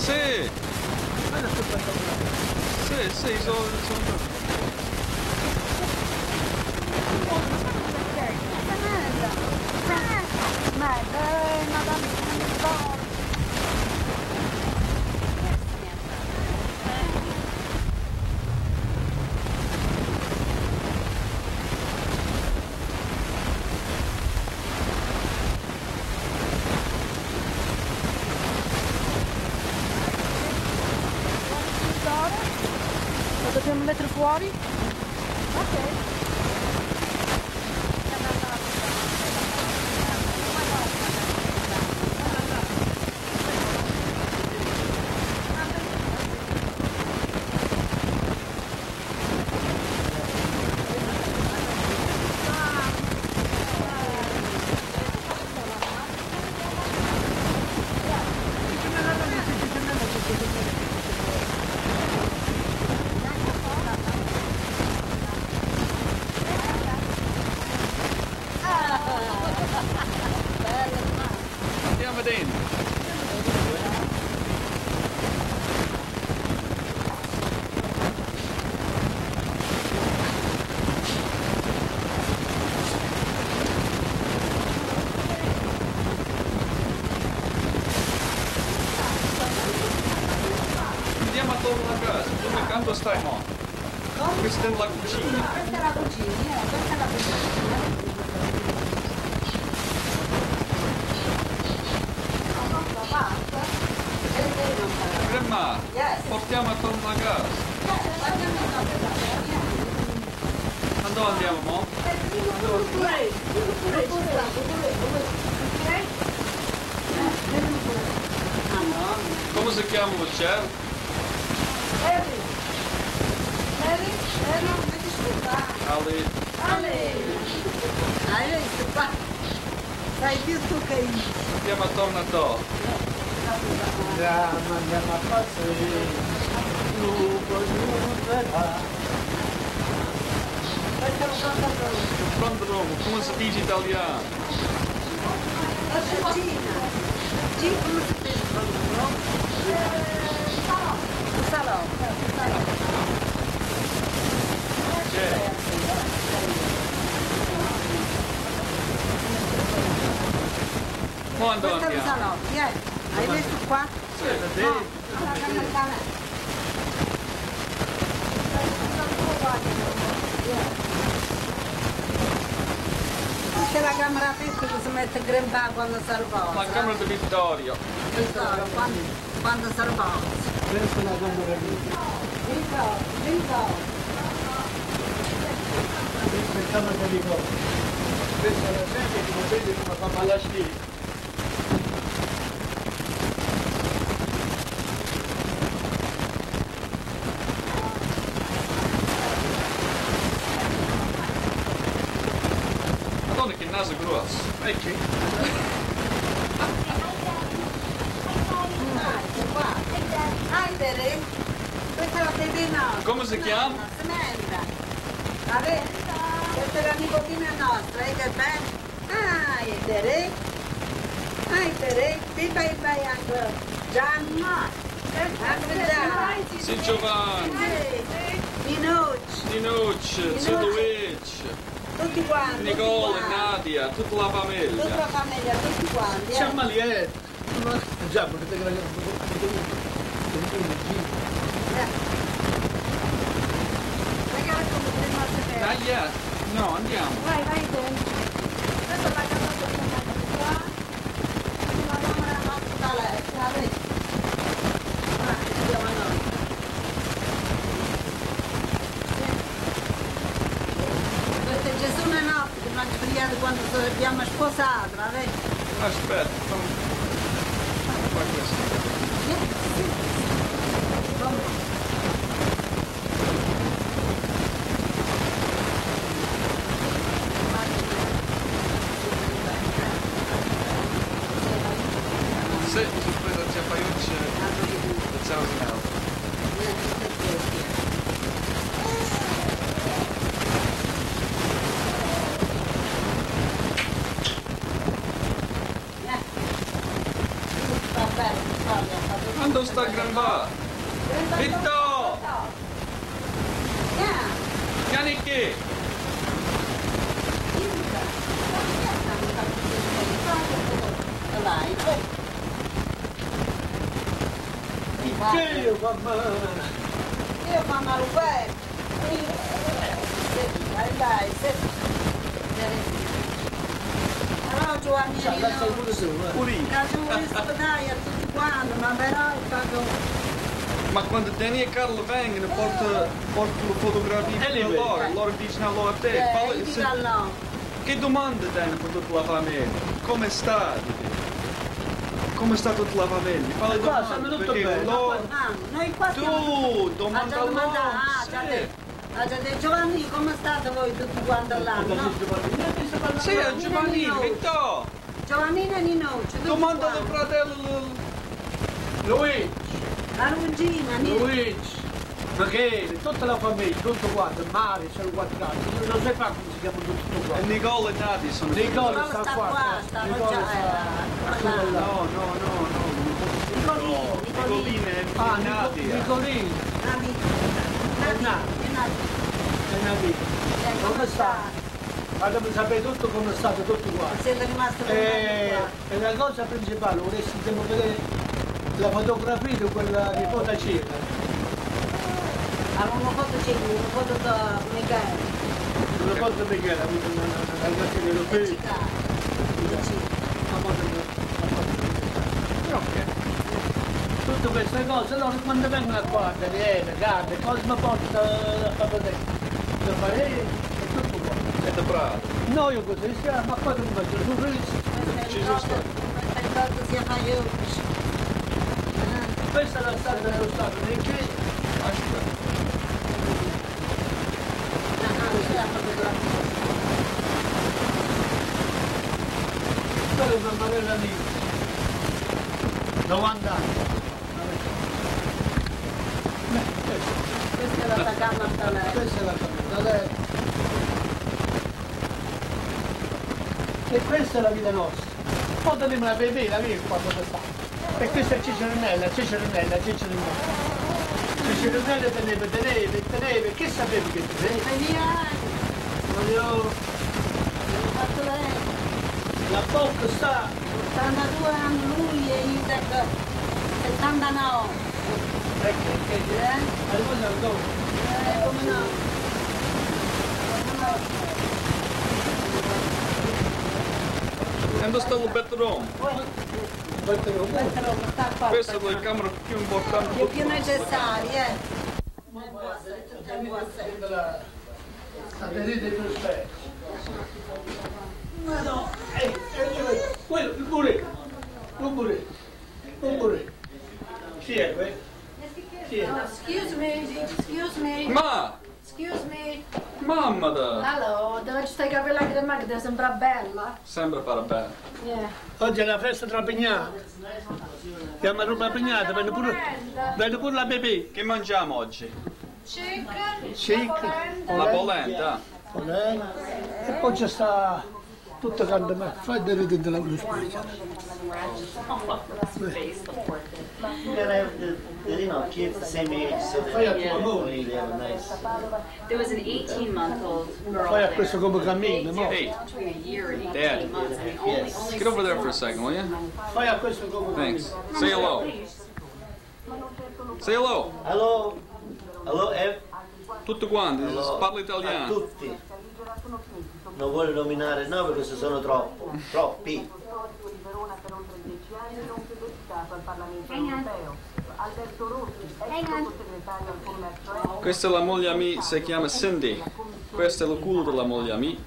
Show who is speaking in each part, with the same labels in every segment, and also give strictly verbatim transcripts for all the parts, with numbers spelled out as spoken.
Speaker 1: Sì!
Speaker 2: Guarda che spettacolare.
Speaker 1: Sì, sì, sono... sono...
Speaker 2: Lo dobbiamo mettere fuori? Ok.
Speaker 1: Andiamo dentro. Andiamo attorno alla casa. Dove canto stai mo? Questa è la cucina.
Speaker 3: Questa è la cucina, questa è la cucina.
Speaker 1: Grandma, portiamo attorno alla casa. Ma dove andiamo mo? Come si chiama il cielo? Ali.
Speaker 3: Hai visto qua? Sai più tu che io.
Speaker 1: Andiamo attorno a te.
Speaker 2: Andiamo, andiamo a passare. Tu
Speaker 3: Questo è un contatore.
Speaker 1: Pronto Roma, come si dice italiano?
Speaker 3: La cucina. G come si dice contatore? Il salotto. Il salotto.
Speaker 1: C'è. Quando
Speaker 3: Questo è il
Speaker 1: andiamo?
Speaker 3: salotto, eh. Hai visto qua?
Speaker 1: Sì.
Speaker 3: No, alla camera. Questa è la camera piccola che si mette in grempa quando si riposa.
Speaker 1: La camera di Vittorio.
Speaker 3: Vittorio, quando, quando si riposa.
Speaker 2: Questa è la camera mia.
Speaker 3: Vittorio, Vittorio.
Speaker 2: Questa è la camera di Vittorio. Questa è la gente che non vede come fa male a scrivere.
Speaker 1: Madonna che naso grosso. Ecco.
Speaker 3: Andere, questa è la bebina.
Speaker 1: Come si chiama?
Speaker 3: Samantha. Vabbè, questa è la nipotina nostra, e che bello. Ah, Andere. Ah, Andere, ti fai fai anche Gianna. Anche Gianna.
Speaker 1: Sei Giovanni,
Speaker 3: Minucci,
Speaker 1: Dinucci, zio Luigi,
Speaker 3: tutti quanti.
Speaker 1: Nicola,
Speaker 3: tutti quanti.
Speaker 1: Nadia, tutta la
Speaker 3: Tutta
Speaker 1: famiglia.
Speaker 3: la famiglia, tutti quanti. eh.
Speaker 2: Chiamali, eh. Già, perché te la
Speaker 3: Ragazzi, come prima se
Speaker 1: Not yet. No, andiamo.
Speaker 3: Vai, vai dentro. Questa è la casa che siamo qua. La camera nostra da letto, la vedi? Ah, andiamo noi. Questo è Gesù e notte che mi ha svegliato quando abbiamo sposato, la vedi?
Speaker 1: Aspetta, fammi fa questo.
Speaker 3: Come?
Speaker 1: Sì, sorpresa c'è Paiucci e ciao Sinello. Quando Instagram va. Vitto! Janikki!
Speaker 2: Io mamma!
Speaker 3: Io mamma Ruben! Dai dai, allora Giovanni,
Speaker 2: Sai pure tu, eh?
Speaker 1: Purì.
Speaker 3: casualista dai a tutti quanti, ma però è stato...
Speaker 1: Ma quando Danny e Carlo vengono porta, portano fotografie
Speaker 2: E li
Speaker 1: per
Speaker 2: vedi.
Speaker 1: loro, loro dicono allora a te,
Speaker 3: Eh,
Speaker 1: qual-
Speaker 3: io
Speaker 1: se-
Speaker 3: dico no.
Speaker 1: che domande danno per tutta la famiglia? Come sta? Come sta tutta la famiglia? Quale
Speaker 2: Qua
Speaker 1: domande?
Speaker 2: stanno tutto
Speaker 1: Perché
Speaker 2: bene,
Speaker 1: loro-
Speaker 3: Ah, noi qua siamo...
Speaker 1: Tu,
Speaker 3: Ah,
Speaker 1: domanda
Speaker 3: già
Speaker 1: a
Speaker 3: domanda,
Speaker 1: loro.
Speaker 3: ah, già
Speaker 1: Sì.
Speaker 3: detto. Ah, già detto, Giovanni, come state voi tutti quanti là? No?
Speaker 1: Sì, è Giovanni, Vitto!
Speaker 3: Giovannina e Ninuccio, tutti
Speaker 1: Domanda al
Speaker 3: quanti.
Speaker 1: fratello.
Speaker 2: Luigi!
Speaker 3: La Luigina, Ninuccio.
Speaker 2: Luigi! Michele, tutta la famiglia, tutto quanto, Mari, sono quattro anni, non sai fa come si chiamano tutto
Speaker 1: E
Speaker 2: qua.
Speaker 1: Nicola e Nati sono
Speaker 2: Nicola
Speaker 3: Nicola
Speaker 2: sta
Speaker 3: sta
Speaker 2: qua,
Speaker 3: qua,
Speaker 2: sta-
Speaker 3: sta
Speaker 2: Nicola
Speaker 3: già,
Speaker 2: sta-
Speaker 3: eh,
Speaker 2: sta
Speaker 3: là.
Speaker 2: là.
Speaker 1: No, no, no, no.
Speaker 3: Nicolino, Nicolino.
Speaker 1: Nicolina e
Speaker 2: Ah,
Speaker 1: Nati.
Speaker 2: Nico- Nicolino,
Speaker 3: Nati.
Speaker 2: Nati.
Speaker 3: Nati. Nati.
Speaker 2: è una vita.
Speaker 3: Eh,
Speaker 2: Come sta? Fatemi sapere tutto come state tutti qua.
Speaker 3: Siete rimasti
Speaker 2: E,
Speaker 3: qua.
Speaker 2: e la cosa principale, vorresti vedere la fotografia di quella nipote cieca.
Speaker 3: Avevamo fatto cinque, una foto da Michele.
Speaker 2: Una volta Michele, ha avuto una una ragazza che lo
Speaker 3: E
Speaker 2: fece.
Speaker 3: Cicà.
Speaker 1: Ok.
Speaker 2: Tutte queste cose, loro quando vengono qua, Daniele, guarda, cosa mi porta a vedere? Da fare e tutto qua.
Speaker 1: Siete bravi.
Speaker 2: No, io così, sì, ma poi non faccio su felice.
Speaker 1: Ci sono stato.
Speaker 3: Ricordo sia Maiucci.
Speaker 2: Questa è la strada dello Stato, in che
Speaker 1: Aspetta.
Speaker 2: quella è una marella lì. novanta anni.
Speaker 3: Questa è la Tagama a Talè.
Speaker 2: Questa è la caduta, lei. E questa è la vita nostra. Poi dobbiamo la vedere, la vedi qua dove sta. E questa è Cicerinella, Cicerinella, Cicerinella. Cicerinella teneve, teneve, teneve, che sapevi che tenevi?
Speaker 3: Veniamo.
Speaker 2: Voglio...
Speaker 3: Fatto lei.
Speaker 2: La bocca sta...
Speaker 3: ottantadue anni lui e io da settantanove.
Speaker 2: Ecco, che...
Speaker 3: Eh?
Speaker 2: Allora dopo.
Speaker 3: Eh, come no?
Speaker 1: E dove sta il bedroom?
Speaker 2: Metterlo pure.
Speaker 3: Però sta qua.
Speaker 1: Questa è la camera più importante.
Speaker 3: Più più necessaria, eh. Può essere, tutto può essere.
Speaker 2: La... La vedete più spesso. Ma no, ehi, ehi, quello, il burrito, un burrito, un burrito. Chi è quello? Chi è?
Speaker 4: Excuse me, excuse me,
Speaker 1: Ma!
Speaker 4: excuse me.
Speaker 1: Mamma da!
Speaker 4: Hallo, devo stai capire anche da me che sembra bella.
Speaker 1: Sembra fare bene.
Speaker 4: Yeah.
Speaker 2: Oggi è la festa della pignata. Andiamo a rubare la pignata, vende pure, vende pure la bebè.
Speaker 1: Che mangiamo oggi?
Speaker 4: Chicken,
Speaker 2: Chicken.
Speaker 4: polenta.
Speaker 1: La polenta.
Speaker 2: Polenta. E poi c'è sta tutto quanto me. Fai vedere dentro la luce.
Speaker 5: Yeah, they, they, they didn't know kids the same age, so they,
Speaker 2: Fai a
Speaker 5: yeah,
Speaker 2: tua amore.
Speaker 5: they have a nice.
Speaker 6: There was an eighteen month old girl
Speaker 2: Fai a
Speaker 6: there
Speaker 2: questo come cammina, mo.
Speaker 1: Hey,
Speaker 6: between a year and
Speaker 1: Dad.
Speaker 6: eighteen months. I mean, only,
Speaker 5: Yes.
Speaker 6: only
Speaker 1: get over there for a second, will you?
Speaker 2: Fai a questo come
Speaker 1: Thanks.
Speaker 2: cammina.
Speaker 1: Say hello. Say hello.
Speaker 5: Hello, hello, Ev.
Speaker 1: Tutti quanti,
Speaker 5: Hello.
Speaker 1: parla
Speaker 5: A
Speaker 1: italiano.
Speaker 5: tutti. Non voglio nominare il nome perché sono troppo, troppi.
Speaker 1: Questa è la moglie mia, si chiama Cindy. Questo è il culo della moglie mia.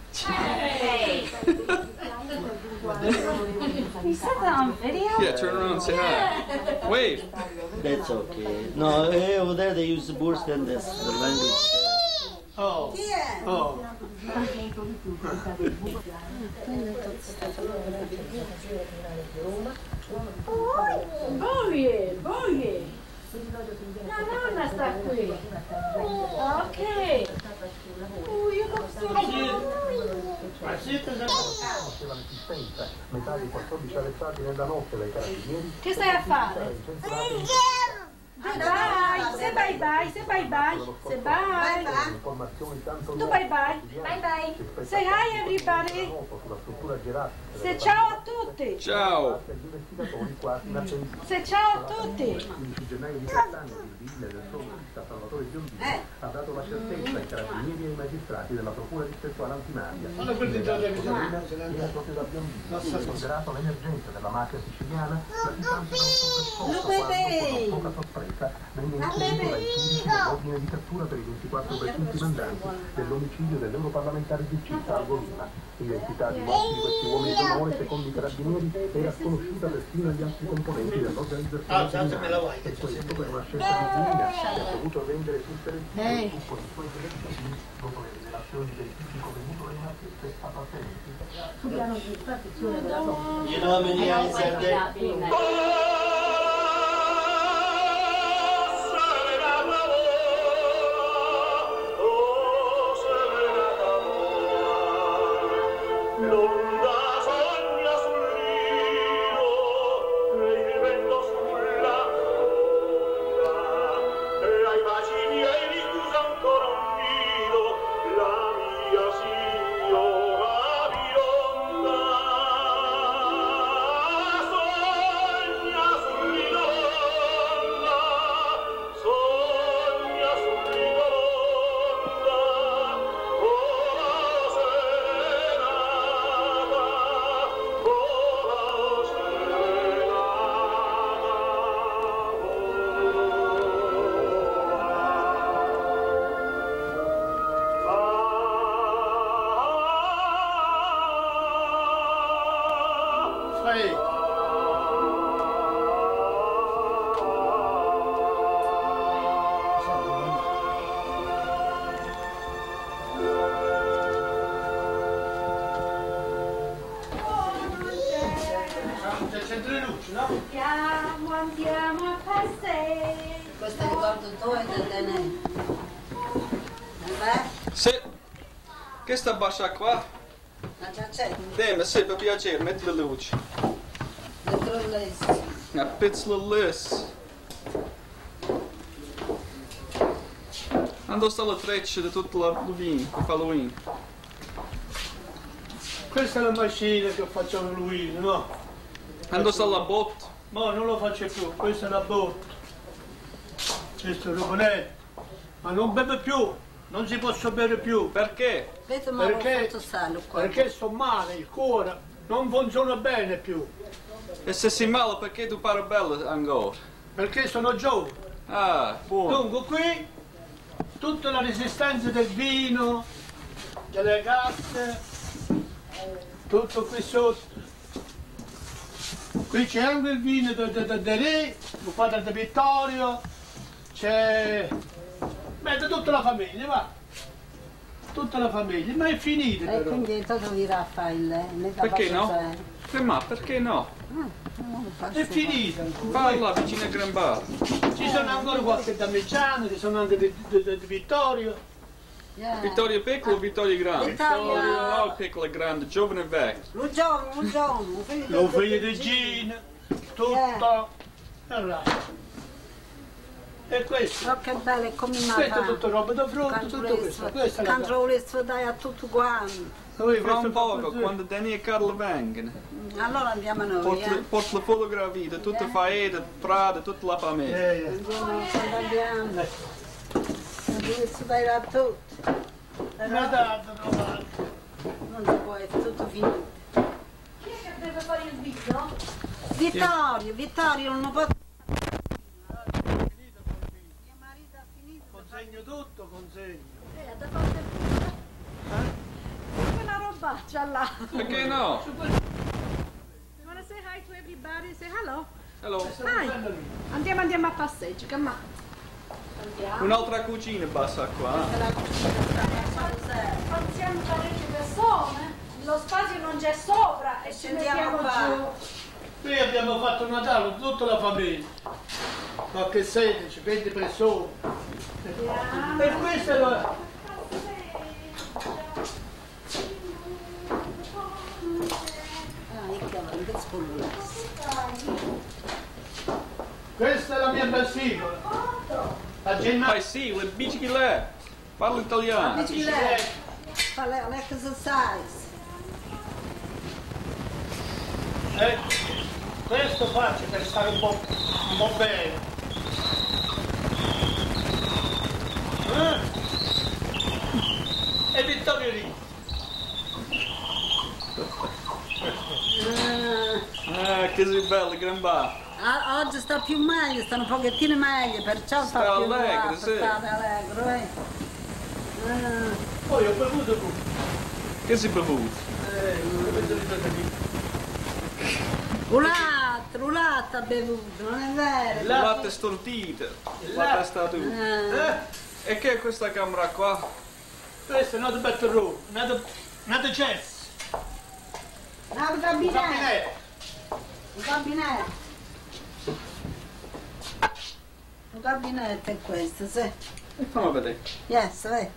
Speaker 6: You said that on video?
Speaker 1: Yeah, turn around and say hi. Wave.
Speaker 5: That's okay. No, eh, over there they use worse than this, the language.
Speaker 2: Oh,
Speaker 3: Chi è?
Speaker 2: oh.
Speaker 4: Bowie, Bowie. La nonna sta qui. Ok. Oh, io
Speaker 2: Ma siete già...
Speaker 7: Metà di quattordici arrestati nella notte dai carabinieri.
Speaker 4: Che stai a fare?
Speaker 7: Incentrati
Speaker 4: bye, say bye bye, say bye bye, say bye. Tu bye bye.
Speaker 6: Bye bye.
Speaker 4: Say hi everybody. Say ciao a tutti.
Speaker 1: Ciao.
Speaker 4: Say ciao a tutti.
Speaker 3: Eh.
Speaker 7: ha dato la certezza ai carabinieri e ai magistrati della procura distrettuale antimafia.
Speaker 2: Allora, quel di Giorgio Bisogna.
Speaker 7: Era proprio da Biondini, considerato l'emergenza della mafia siciliana, la distanza da un soppresposto quando, con poca sorpresa, venne inserito dai giudici l'ordine di cattura per i ventiquattro presunti mandanti dell'omicidio dell'europarlamentare D C Salvo Lima. L'identità di molti di questi uomini d'onore, secondo i carabinieri, era sconosciuta persino agli altri componenti dell'organizzazione criminale. E questo per una scelta di Giulia, che ha dovuto vendere tutte le sue al gruppo di suoi benefici dopo le rivelazioni del tipico venuto ai nazisti appartenenti.
Speaker 5: You know how many eyes are there?
Speaker 4: Andiamo, andiamo a passeggio.
Speaker 3: Questo ricordo tu e del Denè. Vabbè?
Speaker 1: Sì. Che sta bassa qua?
Speaker 3: Ma già c'è.
Speaker 1: Dammi, sì, per piacere, metti le luci.
Speaker 3: Dentro l'est.
Speaker 1: Una pizzola less. Quando sta la treccia di tutto l'Halloween, per Halloween?
Speaker 2: Questa è la macchina che faccio Halloween, no?
Speaker 1: Quando sta la botte?
Speaker 2: Ma non lo faccio più, questa è la botte. Questo è il rubinetto. Ma non beve più, non si posso bere più.
Speaker 1: Perché?
Speaker 3: Vedo ma l'ho
Speaker 2: Perché?
Speaker 3: fatto sale qua.
Speaker 2: Perché sto male, il cuore non funziona bene più.
Speaker 1: E se sei male, perché tu pare bella ancora?
Speaker 2: Perché sono giovane.
Speaker 1: Ah, buono.
Speaker 2: Dunque qui tutta la resistenza del vino, delle gasse, tutto qui sotto. Qui c'è anche il vino del de, de, de Re, il padre di Vittorio, c'è... Beh, da tutta la famiglia, va. Tutta la famiglia, ma è finita
Speaker 3: E
Speaker 2: però.
Speaker 3: quindi tutto di Raffaele. ne da
Speaker 1: Perché no?
Speaker 3: passare.
Speaker 1: Eh, ma perché no?
Speaker 3: Non lo faccio.
Speaker 2: È finita.
Speaker 1: Vai là vicino a Gran Bar.
Speaker 2: Ci sono ancora qualche damigiano, ci sono anche di, di, di, di Vittorio.
Speaker 3: Yeah.
Speaker 1: Vittorio piccolo o Vittorio grande?
Speaker 3: Vittorio.
Speaker 1: No, piccolo e grande, giovane e vecchio.
Speaker 3: Un giorno, un giorno, un figlio
Speaker 2: Lo
Speaker 3: di-
Speaker 2: figlio di Gina, tutto. E là. E questo.
Speaker 3: Oh, che bello, è come una
Speaker 2: Questo è tutto roba da frutta, tutto questo. Questa è la
Speaker 3: Quando volessi dai a tutto quanto.
Speaker 2: Noi
Speaker 1: Fra un
Speaker 2: questo
Speaker 1: poco,
Speaker 2: così.
Speaker 1: quando Danny e Carlo vengono,
Speaker 3: Allora andiamo noi,
Speaker 1: porto,
Speaker 3: eh.
Speaker 1: porto le fotografie di tutta Faeda, Prada, tutta la famiglia.
Speaker 2: Eh, eh.
Speaker 3: Andiamo, quando andiamo. Non volessi dai a tutto.
Speaker 2: Ma dai, trovare.
Speaker 3: Non si può, è tutto finito.
Speaker 4: Chi è che deve fare il video?
Speaker 3: Vittorio, Vittorio non può... Mio marito ha finito.
Speaker 2: Consegno tutto, consegno.
Speaker 4: Eh, da fare quella robaccia là.
Speaker 1: Perché no?
Speaker 4: You wanna say hi to everybody? Say hello.
Speaker 1: Hello.
Speaker 4: Hi. Andiamo, andiamo a passeggio, come on. Andiamo.
Speaker 1: Un'altra cucina bassa qua.
Speaker 4: Quando siamo parecchie persone, lo spazio non c'è sopra e ci
Speaker 3: Scendiamo
Speaker 4: mettiamo
Speaker 3: qua.
Speaker 4: giù.
Speaker 2: Qui abbiamo fatto Natale con tutta la famiglia. Qualche sedici, venti persone. E questo è la...
Speaker 3: Ah, ecco, che spolversi.
Speaker 2: Questa è la mia bassicola. A gennaio.
Speaker 1: Ma sì, le biciclette. Parla italiano.
Speaker 3: Bicicletta. Fa le, le exercise.
Speaker 2: Eh, questo faccio per stare un po', un po' bene. Eh? E Vittorio lì.
Speaker 3: Ah,
Speaker 1: Ah, che sei bello, gran bar.
Speaker 3: ah, oggi sta più meglio, sta un pochettino meglio, perciò sta,
Speaker 1: Sta
Speaker 3: più
Speaker 1: allegro,
Speaker 3: guapo,
Speaker 1: sì.
Speaker 3: sta allegro, eh. Ah,
Speaker 2: Poi ho bevuto tutto.
Speaker 1: Che sei bevuto?
Speaker 2: Eh, non vedo ripetere lì.
Speaker 3: un latte, un latte ha bevuto, non è vero?
Speaker 1: Il latte stortito. La testa tu.
Speaker 3: Ah,
Speaker 2: Eh?
Speaker 1: E che è questa camera qua?
Speaker 2: Questo è nato bedroom, nato, nato chess.
Speaker 3: ah, un
Speaker 2: Un
Speaker 3: gabinetto,
Speaker 2: gabinetto.
Speaker 3: un gabinetto. Un gabinetto è questo, sì.
Speaker 1: E fammi vedere.
Speaker 3: Yes, vedi.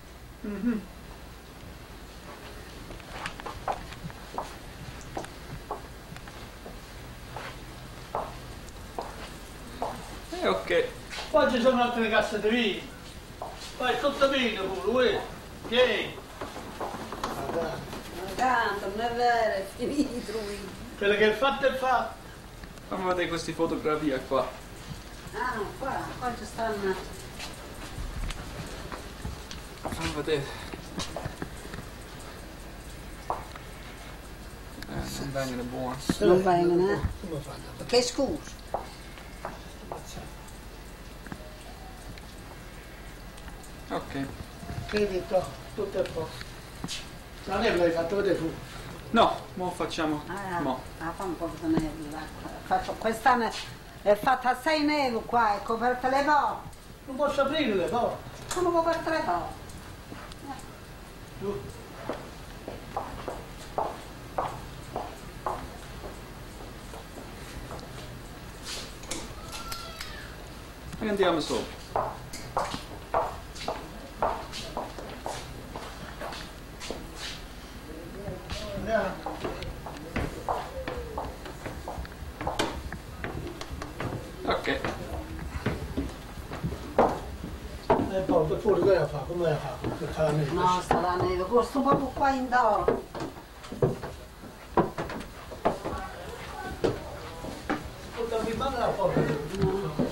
Speaker 1: Eh, ok.
Speaker 2: Poi ci sono altre casse di vino. Poi tutto vino pure, uè. Tieni.
Speaker 3: Non canto, non è vero, è finito lui.
Speaker 2: Quello che è fatto è fatto.
Speaker 1: Fammi vedere queste fotografie qua.
Speaker 3: Ah, qua, qua ci stanno.
Speaker 1: Fammi vedere. Eh, non vengono buone.
Speaker 3: Non vengono, eh?
Speaker 2: Come fanno?
Speaker 3: Che scusa?
Speaker 1: Ok.
Speaker 2: Credito, tutto è a posto. Non è che l'hai fatto vedere tu.
Speaker 1: No, mo facciamo.
Speaker 3: Ah,
Speaker 1: Mo.
Speaker 3: ah, fa un po' di neve l'acqua. Faccio, quest'anno è fatta assai neve qua, è coperta le porte.
Speaker 2: Non posso aprirle, no?
Speaker 3: Sono coperte le porte.
Speaker 2: Tu.
Speaker 1: E andiamo sopra.
Speaker 2: Andiamo.
Speaker 1: Ok.
Speaker 2: E poi per fuori che la fa? Come la fa? Per fare la neve?
Speaker 3: No, sta la neve, questo proprio qua in do.
Speaker 2: Tutta mi manda la porta.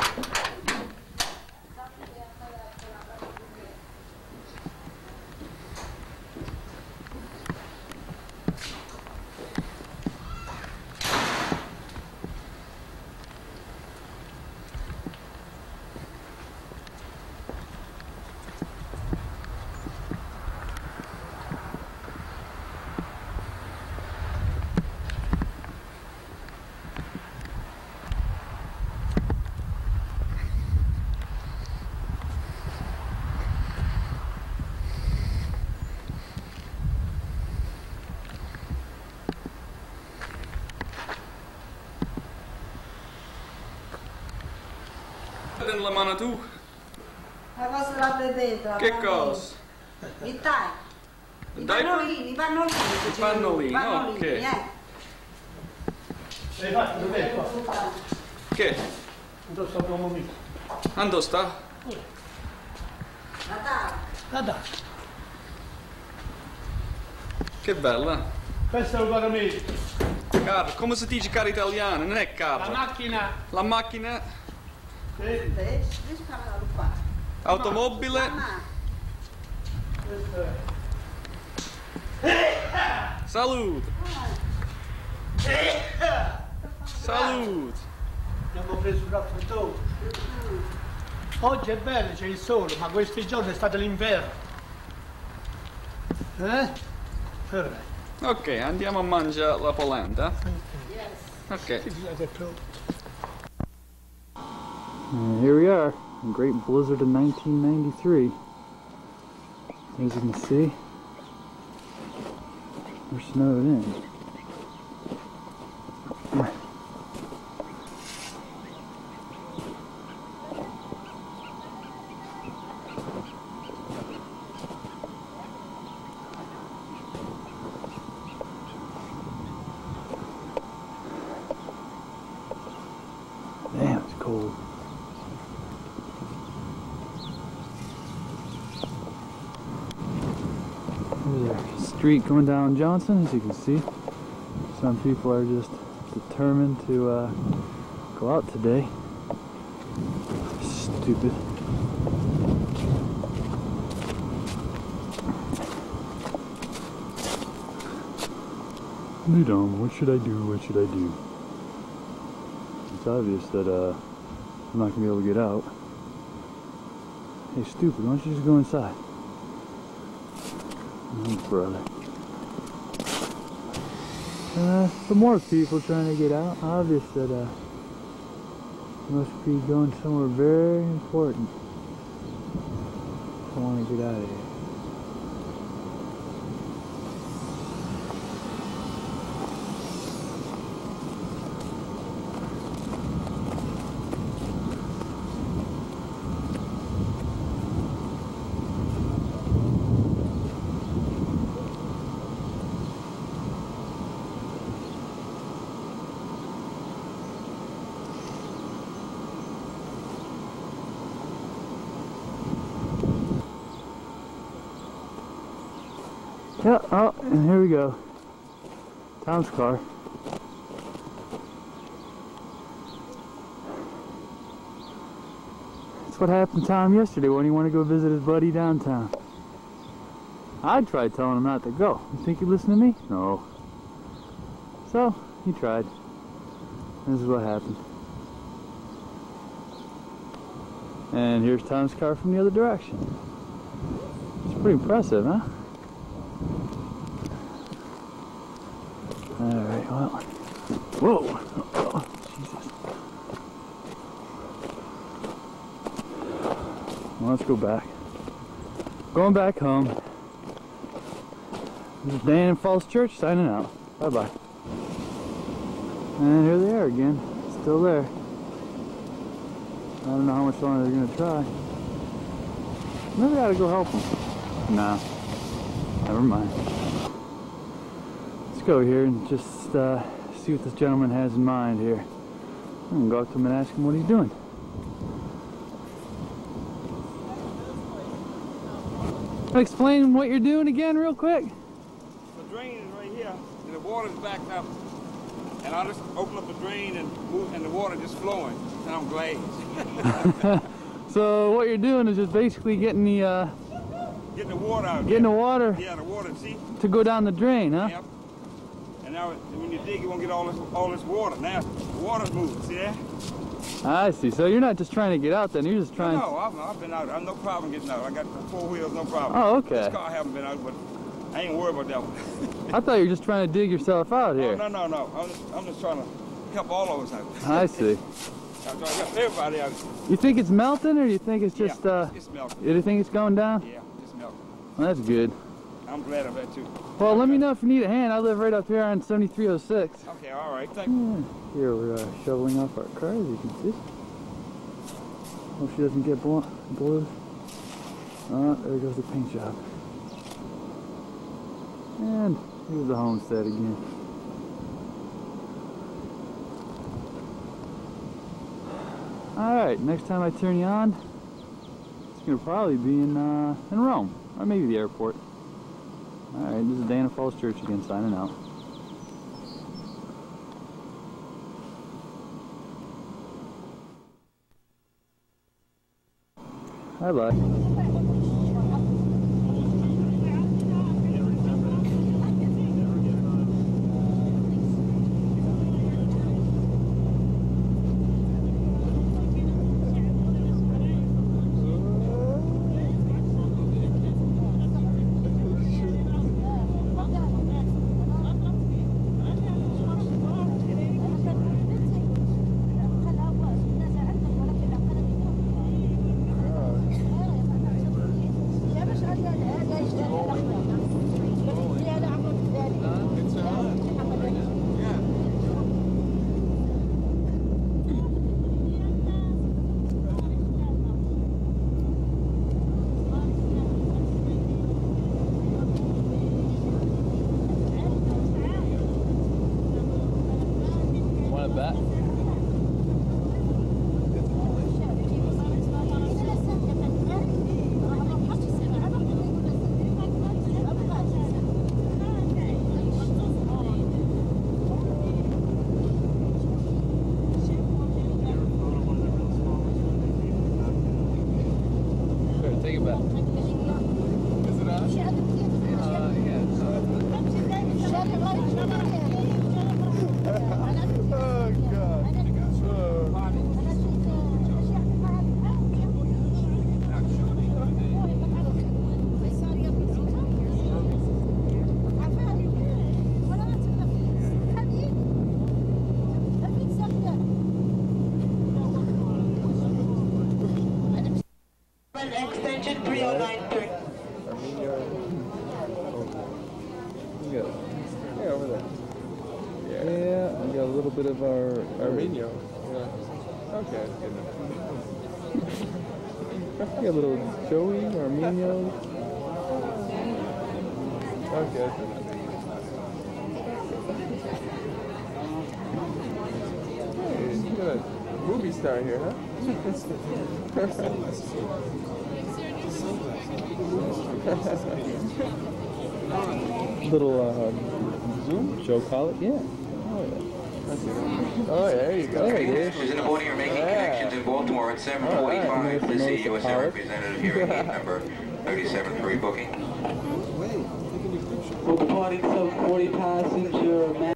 Speaker 1: Prendi la mano tu.
Speaker 3: La cosa da vedere. la
Speaker 1: Che
Speaker 3: vedere.
Speaker 1: cosa?
Speaker 3: I tai. I
Speaker 1: Dai,
Speaker 3: pannolini, i pannolini.
Speaker 1: I pannolini, ok.
Speaker 3: eh.
Speaker 2: Hai fatto dov'è qua?
Speaker 1: Che?
Speaker 2: Dove sta l'uomo mio?
Speaker 1: Ando sta?
Speaker 3: La tavola.
Speaker 2: Ah dai,
Speaker 1: Che bella.
Speaker 2: questo è un pagamento.
Speaker 1: Carro, come si dice carro italiano? Non è
Speaker 2: La
Speaker 1: carro.
Speaker 2: macchina.
Speaker 1: La macchina,
Speaker 2: Vedi?
Speaker 3: Vedi, vedi parlare qua.
Speaker 1: automobile.
Speaker 3: Mamma,
Speaker 2: Questo è.
Speaker 1: Salute. Salute.
Speaker 2: Abbiamo preso un raffreddore. Oggi è bello, c'è il sole, ma questi giorni è stato l'inverno. Eh? Perfetto.
Speaker 1: Ok, andiamo a mangiare la polenta. Ok.
Speaker 8: And here we are, a great blizzard of nineteen ninety-three. As you can see, we're snowed in. Damn, it's cold. There's a street going down Johnson, as you can see. Some people are just determined to uh, go out today. Stupid. New Dome, what should I do? What should I do? It's obvious that uh, I'm not gonna be able to get out. Hey, stupid, why don't you just go inside? Oh, brother. Uh, some more people trying to get out. Obvious that uh, must be going somewhere very important. I want to get out of here. Yeah, oh, and here we go. Tom's car. That's what happened to Tom yesterday when he wanted to go visit his buddy downtown. I tried telling him not to go. You think he'd listen to me? No. So, he tried. This is what happened. And here's Tom's car from the other direction. It's pretty impressive, huh? Alright, well. Whoa! Oh, Jesus. Well, let's go back. Going back home. This is Dan in Falls Church signing out. Bye bye. And here they are again. Still there. I don't know how much longer they're gonna try. Maybe I ought to go help them. Nah. Never mind. Go here and just uh, see what this gentleman has in mind here. I'm gonna go up to him and ask him what he's doing. Explain what you're doing again real quick.
Speaker 9: The drain is right here and the water's backed up. And I just open up the drain and move and the water just flowing and I'm glazed.
Speaker 8: So what you're doing is just basically getting the uh,
Speaker 9: getting the water out.
Speaker 8: Getting
Speaker 9: yeah.
Speaker 8: the water.
Speaker 9: Yeah, the water, see?
Speaker 8: To go down the drain, huh?
Speaker 9: Yep. And now when you dig, you won't get all this all this water. Now the water's moving. See that?
Speaker 8: I see. So you're not just trying to get out then. You're just trying.
Speaker 9: No, no I've, I've been out. I have no problem getting out. I got four wheels, no problem.
Speaker 8: Oh, okay.
Speaker 9: This car I haven't been out, but I ain't worried about that one.
Speaker 8: I thought you were just trying to dig yourself out here.
Speaker 9: Oh, no, no, no. I'm just, I'm just trying to help all of us out.
Speaker 8: I see.
Speaker 9: I'm trying to help everybody out.
Speaker 8: You think it's melting, or do you think it's just?
Speaker 9: Yeah,
Speaker 8: uh,
Speaker 9: it's melting.
Speaker 8: Do you think it's going down?
Speaker 9: Yeah, it's melting.
Speaker 8: Well, that's good.
Speaker 9: I'm glad of that too.
Speaker 8: Well, let me know if you need a hand. I live right up here on seventy-three oh six.
Speaker 9: Okay, all right. Thank you.
Speaker 8: Yeah. Here we're uh, shoveling off our car, as you can see. Hope she doesn't get blunt, blue. Oh, there goes the paint job. And here's the homestead again. Alright, next time I turn you on, it's going to probably be in, uh, in Rome, or maybe the airport. Alright, this is Dana Falls Church again, signing out. Bye bye.
Speaker 10: three oh nine three.
Speaker 11: Armenia. We got, yeah, over there. Yeah. Yeah, we got a little bit of our Armenia. Yeah. Okay, that's good enough. We got a little Joey, Armenia. Okay, that's good enough. Hey, you got a movie star here, huh? Little uh, Zoom? Joe Collett? Yeah. Oh, yeah. Oh, yeah, there you go. There he is.
Speaker 12: Representative Woody, you're making
Speaker 11: Yeah.
Speaker 12: connections in Baltimore at seven forty-five. This is the U S A representative here at gate number thirty-seven three booking.
Speaker 10: Reporting seven forty passenger. Man.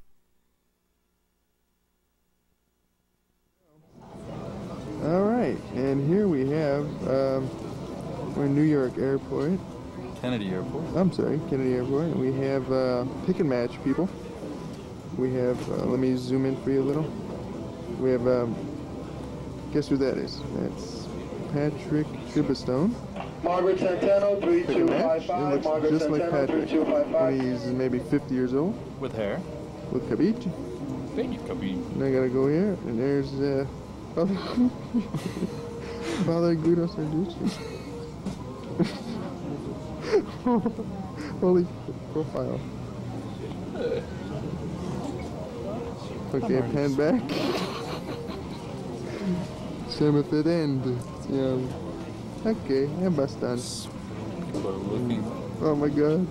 Speaker 11: All right, and here we have, um, we're in New York Airport.
Speaker 8: Kennedy Airport.
Speaker 11: I'm sorry, Kennedy Airport. And we have uh, pick and match people. We have, uh, let me zoom in for you a little. We have, um, guess who that is? That's Patrick Tribbestone.
Speaker 13: Margaret Santano, three
Speaker 11: Pick
Speaker 13: two
Speaker 11: and match.
Speaker 13: five
Speaker 11: It
Speaker 13: five.
Speaker 11: looks
Speaker 13: Margaret
Speaker 11: just like
Speaker 13: Santano, three
Speaker 11: Patrick.
Speaker 13: two five five.
Speaker 11: And he's maybe fifty years old.
Speaker 8: With hair.
Speaker 11: With Khabib.
Speaker 8: Thank you, Khabib.
Speaker 11: And I gotta go here, and there's uh, Father, Father Guido Sarducci. Holy profile. Okay, pan back. Siamo vedendo. Yeah. Okay, è abbastanza. Oh my god.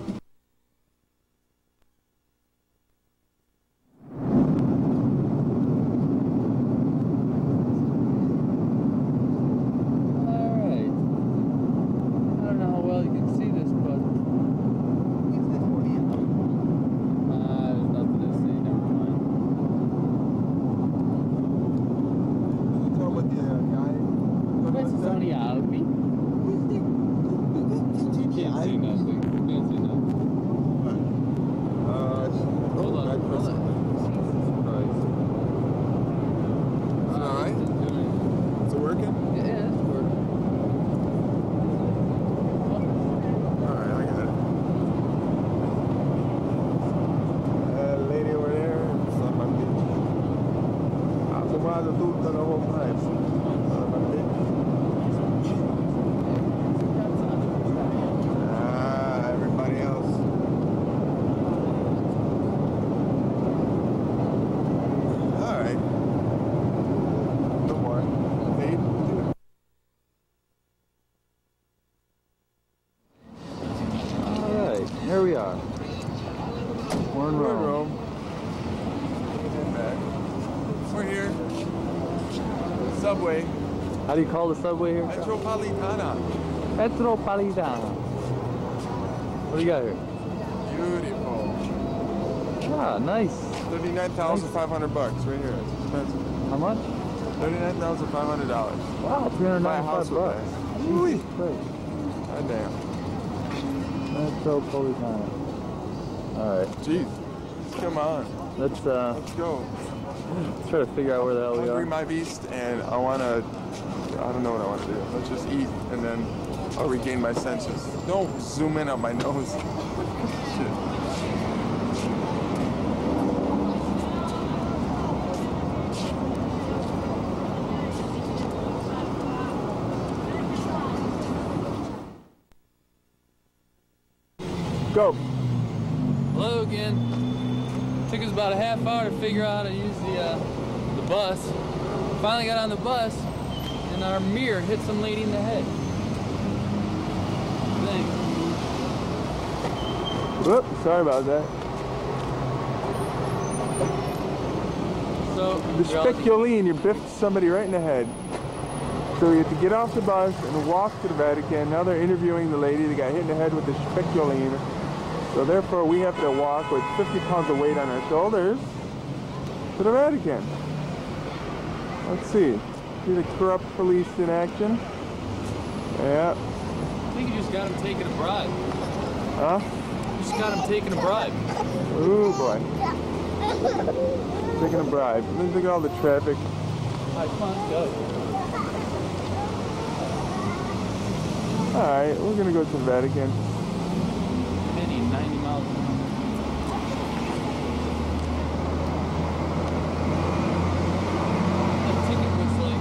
Speaker 11: Here we are. We're in Rome.
Speaker 14: We're here. Subway.
Speaker 8: How do you call the subway here?
Speaker 14: Metropolitana.
Speaker 8: Metropolitana. What do you got here?
Speaker 14: Beautiful.
Speaker 8: Ah, nice.
Speaker 14: Thirty-nine thousand five hundred bucks right here. It's expensive.
Speaker 8: How much?
Speaker 14: Thirty-nine thousand five hundred dollars.
Speaker 8: Wow, three hundred ninety-five bucks.
Speaker 14: Woo!
Speaker 8: God
Speaker 14: damn.
Speaker 8: Metropolitana. All right.
Speaker 14: Jeez. Come on.
Speaker 8: Let's uh.
Speaker 14: Let's go.
Speaker 8: Let's try to figure out where the hell we
Speaker 14: Hungry
Speaker 8: are.
Speaker 14: my beast, and I wanna. I don't know what I want to do. Let's just eat, and then I'll regain my senses. Don't zoom in on my nose. Shit.
Speaker 11: Go.
Speaker 8: Hello again. Took us about a half hour to figure out how to use the uh, the bus. Finally got on the bus, and our mirror hit some lady in the head. Thanks.
Speaker 11: Whoop, sorry about that.
Speaker 8: So
Speaker 11: the speculine, you biffed somebody right in the head. So we have to get off the bus and walk to the Vatican. Now they're interviewing the lady that got hit in the head with the speculine. So therefore we have to walk with fifty pounds of weight on our shoulders to the Vatican. Let's see. See the corrupt police in action? Yeah.
Speaker 8: I think you just got him taking a bribe.
Speaker 11: Huh?
Speaker 8: You just got him taking a bribe.
Speaker 11: Ooh boy. Taking a bribe. Look at all the traffic.
Speaker 8: Alright, come on, go.
Speaker 11: Alright, we're gonna go to the Vatican.
Speaker 8: Maybe ninety miles an hour. The ticket was like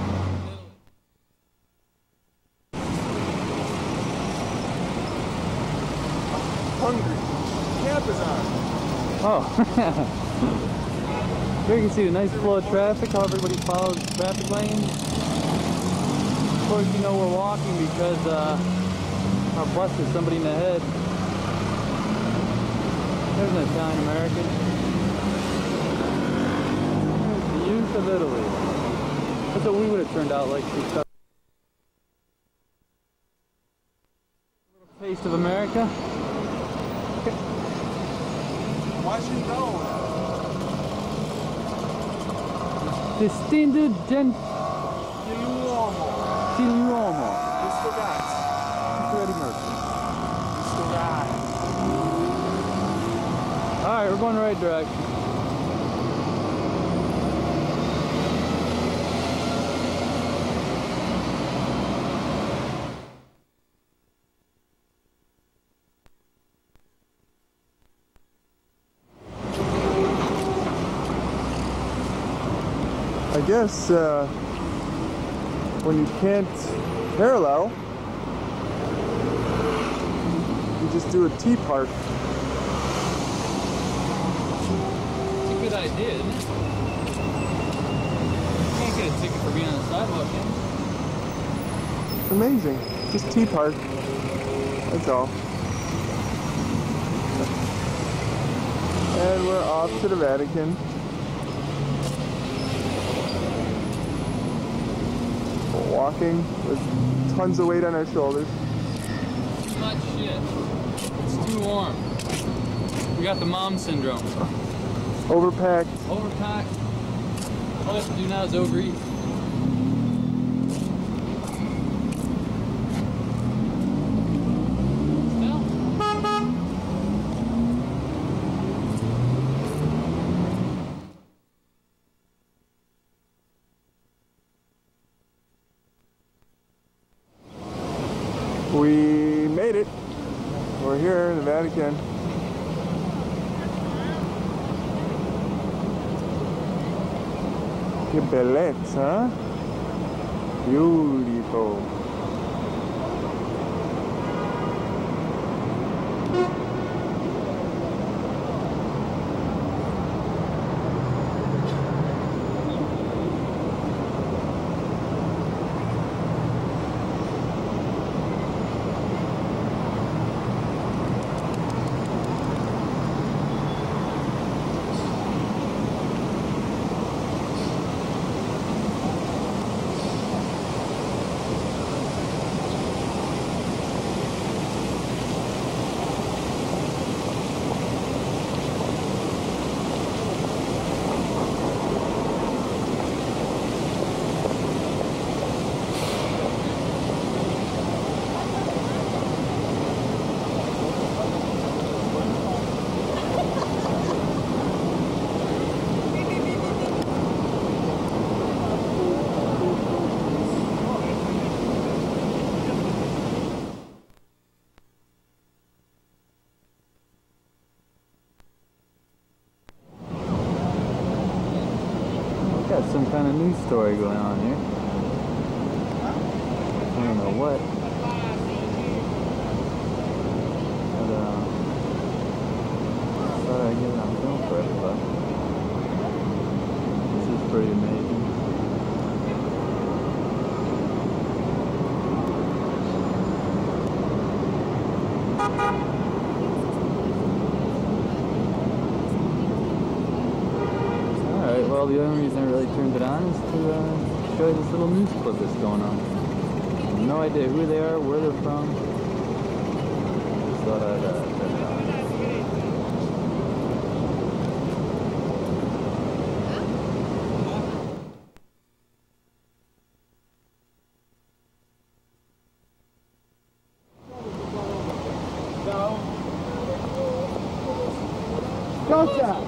Speaker 11: Hungry. Camp is on.
Speaker 8: Oh. Here you can see the nice flow of traffic, how everybody follows the traffic lanes. Of course, you know we're walking because uh, our bus is somebody in the head. There's an Italian American. There's the youth of Italy. That's what we would have turned out like. A little taste of America.
Speaker 11: Washington.
Speaker 8: Distinto gent...
Speaker 11: L'uomo.
Speaker 8: L'uomo.
Speaker 11: Questo gas. Freddie Mercury. Questo guy.
Speaker 8: Alright, we're going the right direction.
Speaker 11: I guess uh, when you can't parallel, you just do a T-park.
Speaker 8: It's a good idea, isn't it? You can't get a ticket for being on the sidewalk, can you?
Speaker 11: It's amazing. Just T-park. That's all. And we're off to the Vatican. Walking with tons of weight on our shoulders.
Speaker 8: Too much shit. It's too warm. We got the mom syndrome.
Speaker 11: Overpacked.
Speaker 8: Overpacked. All we have to do now is overeat.
Speaker 11: We made it. We're here in the Vatican. Che bellezza, huh? Beautiful.
Speaker 8: Got some kind of news story going on here. I don't know what. But, uh, sorry I get it on film for it, but this is pretty amazing. Well, the only reason I really turned it on is to uh, show you this little news clip that's going on. I have no idea who they are, where they're from. Just thought I'd uh, turn it on.
Speaker 2: Gotcha!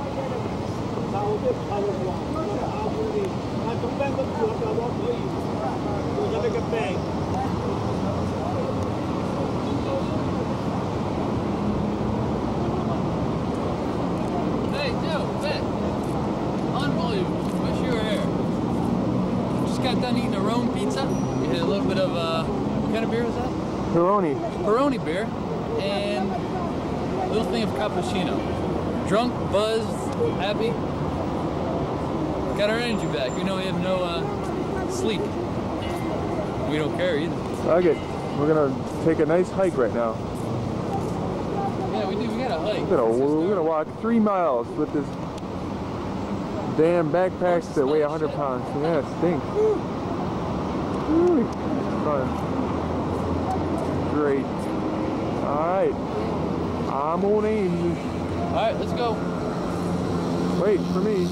Speaker 8: a little bit of, uh, what kind of beer was that?
Speaker 11: Peroni.
Speaker 8: Peroni beer, and a little thing of cappuccino. Drunk, buzzed, happy. Got our energy back. We know we have no uh, sleep. We don't care either.
Speaker 11: Okay, we're gonna take a nice hike right now.
Speaker 8: Yeah, we do. We got a hike.
Speaker 11: We're gonna, we're gonna walk three miles with this damn backpacks that weigh a hundred pounds. Yeah, it stinks. Woo. Fun. Great. All right, I'm on in.
Speaker 8: All right, let's go.
Speaker 11: Wait for me.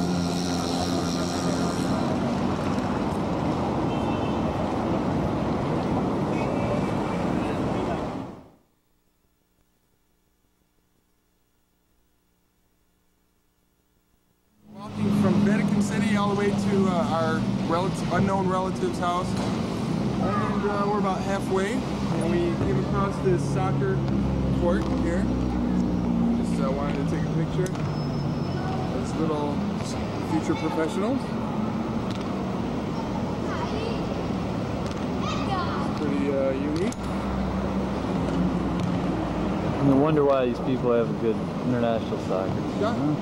Speaker 11: All the way to uh, our relative, unknown relative's house, and uh, we're about halfway, and we came across this soccer court here. Just uh, wanted to take a picture. This little future professionals. It's pretty uh, unique.
Speaker 8: No wonder why these people have a good international soccer.
Speaker 11: Yeah.
Speaker 8: Huh?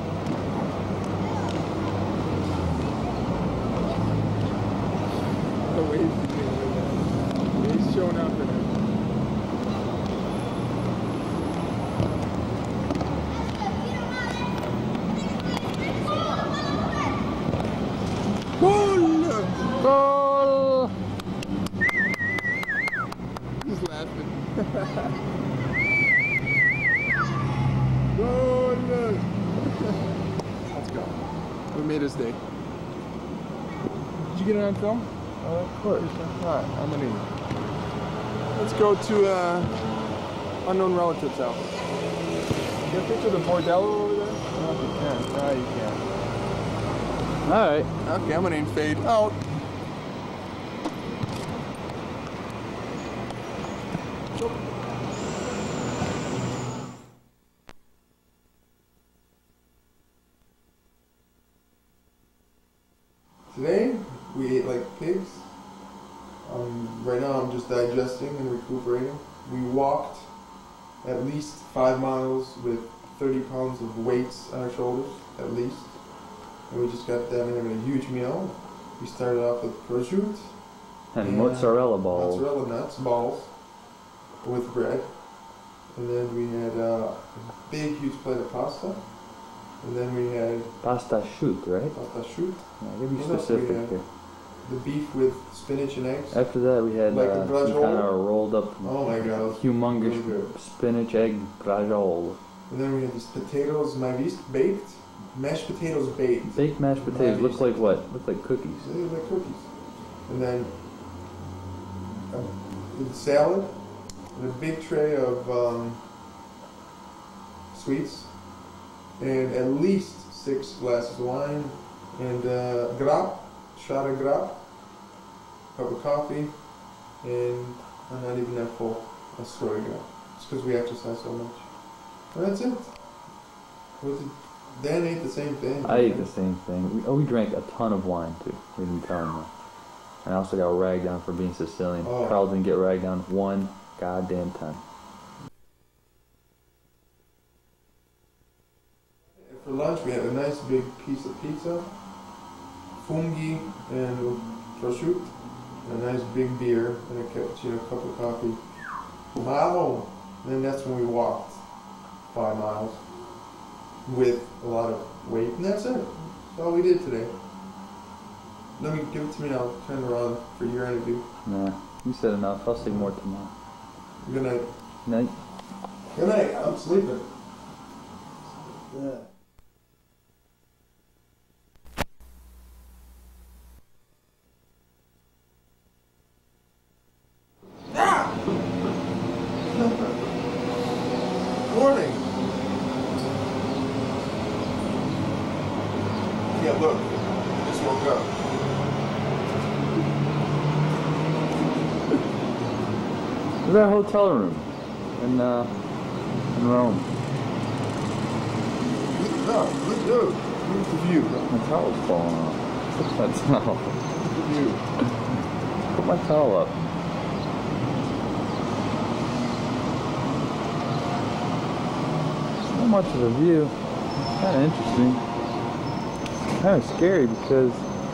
Speaker 11: He's showing up in it. Goal! Goal! He's laughing. Goal! Let's go. We made his day. Did you get it on film? Uh, of course. Alright, I'm gonna need. Let's go to uh, unknown relative's house. Get a picture of the bordello over there? No, you can't. No, you can't.
Speaker 8: Alright.
Speaker 11: Okay, I'm gonna fade out. Today, we ate like pigs. Um, right now I'm just digesting and recuperating. We walked at least five miles with thirty pounds of weights on our shoulders, at least. And we just got done having a huge meal. We started off with prosciutto.
Speaker 8: And, and mozzarella balls.
Speaker 11: Mozzarella nuts, balls, with bread. And then we had uh, a big, huge plate of pasta. And then we had...
Speaker 8: Pasta shoot, right?
Speaker 11: Pasta shoot.
Speaker 8: Yeah, give me specific here.
Speaker 11: The beef with spinach and eggs.
Speaker 8: After that, we had
Speaker 11: like
Speaker 8: uh, some kind of rolled up,
Speaker 11: oh my god,
Speaker 8: humongous
Speaker 11: really
Speaker 8: spinach egg brajol.
Speaker 11: And then we had these potatoes, mavis, baked, mashed potatoes baked.
Speaker 8: Baked mashed potatoes look like what? Look like cookies.
Speaker 11: They look like cookies. And then a salad and a big tray of um, sweets, and at least six glasses of wine, and uh, grap, shot of grap, cup of coffee, and I'm not even that full. I swear to God. It's because we exercise so much. And that's it. Was it. Dan ate the same thing.
Speaker 8: I ate the same thing. We, oh, we drank a ton of wine too. We didn't tell him that. And I also got ragged down for being Sicilian.
Speaker 11: Oh.
Speaker 8: Carl didn't get ragged down one goddamn time.
Speaker 11: For lunch, we had a nice big piece of pizza, funghi and prosciutto, and a nice big beer, and a cappuccino, a cup of coffee. Wow! And then that's when we walked five miles with a lot of weight, and that's it. That's all we did today. Let me give it to me. I'll turn around for your interview.
Speaker 8: Nah, you said enough. I'll say more tomorrow.
Speaker 11: Good night.
Speaker 8: Night.
Speaker 11: Good night. I'm sleeping. Yeah. Morning. Yeah, look. I just woke up.
Speaker 8: There's our hotel room in uh in Rome.
Speaker 11: No, look, look. Look at the view.
Speaker 8: My towel's falling off. That's not.
Speaker 11: Look at the view.
Speaker 8: my towel up. It's not much of a view. It's kind of interesting. Kind of scary because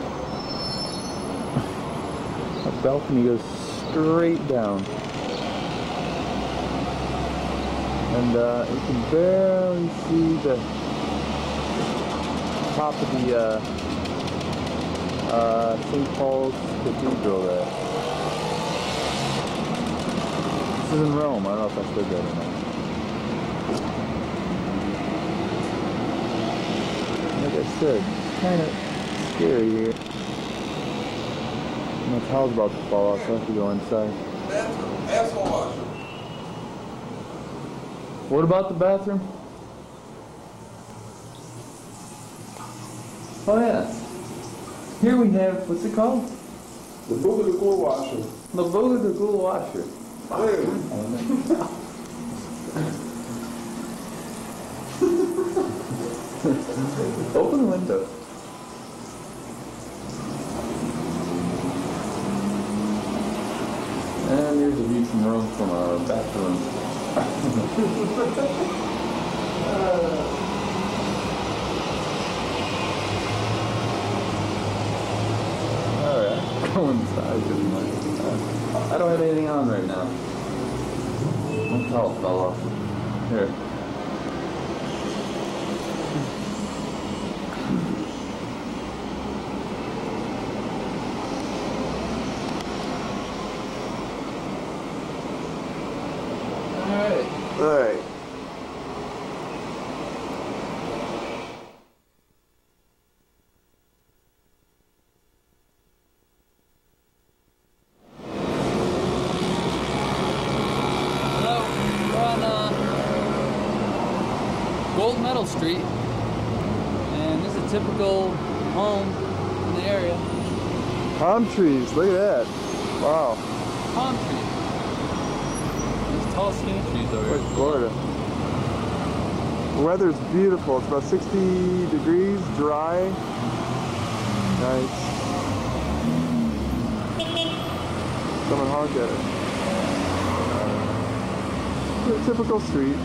Speaker 8: that balcony goes straight down. And uh, you can barely see the top of the uh, uh, Saint Paul's Cathedral there. This is in Rome. I don't know if I said that or not. Like I said, kind of scary here. My towel's about to fall off, so I have to go inside. What about the bathroom? Oh yeah. Here we have, what's it called?
Speaker 14: The Book of the Cool Washer.
Speaker 8: The Book of the Cool Washer. Open the window. And here's a view from Rome from our bathroom. Alright, go inside. I don't have anything on right now. My towel fell off. Here. Alright.
Speaker 14: Alright.
Speaker 8: Gold Medal Street, and this is a typical home in the area.
Speaker 14: Palm trees, look at that. Wow.
Speaker 8: Palm trees. These tall skinny trees over here.
Speaker 14: Like Florida. The weather's beautiful. It's about sixty degrees, dry. Nice. Someone honk at it. It's a typical street.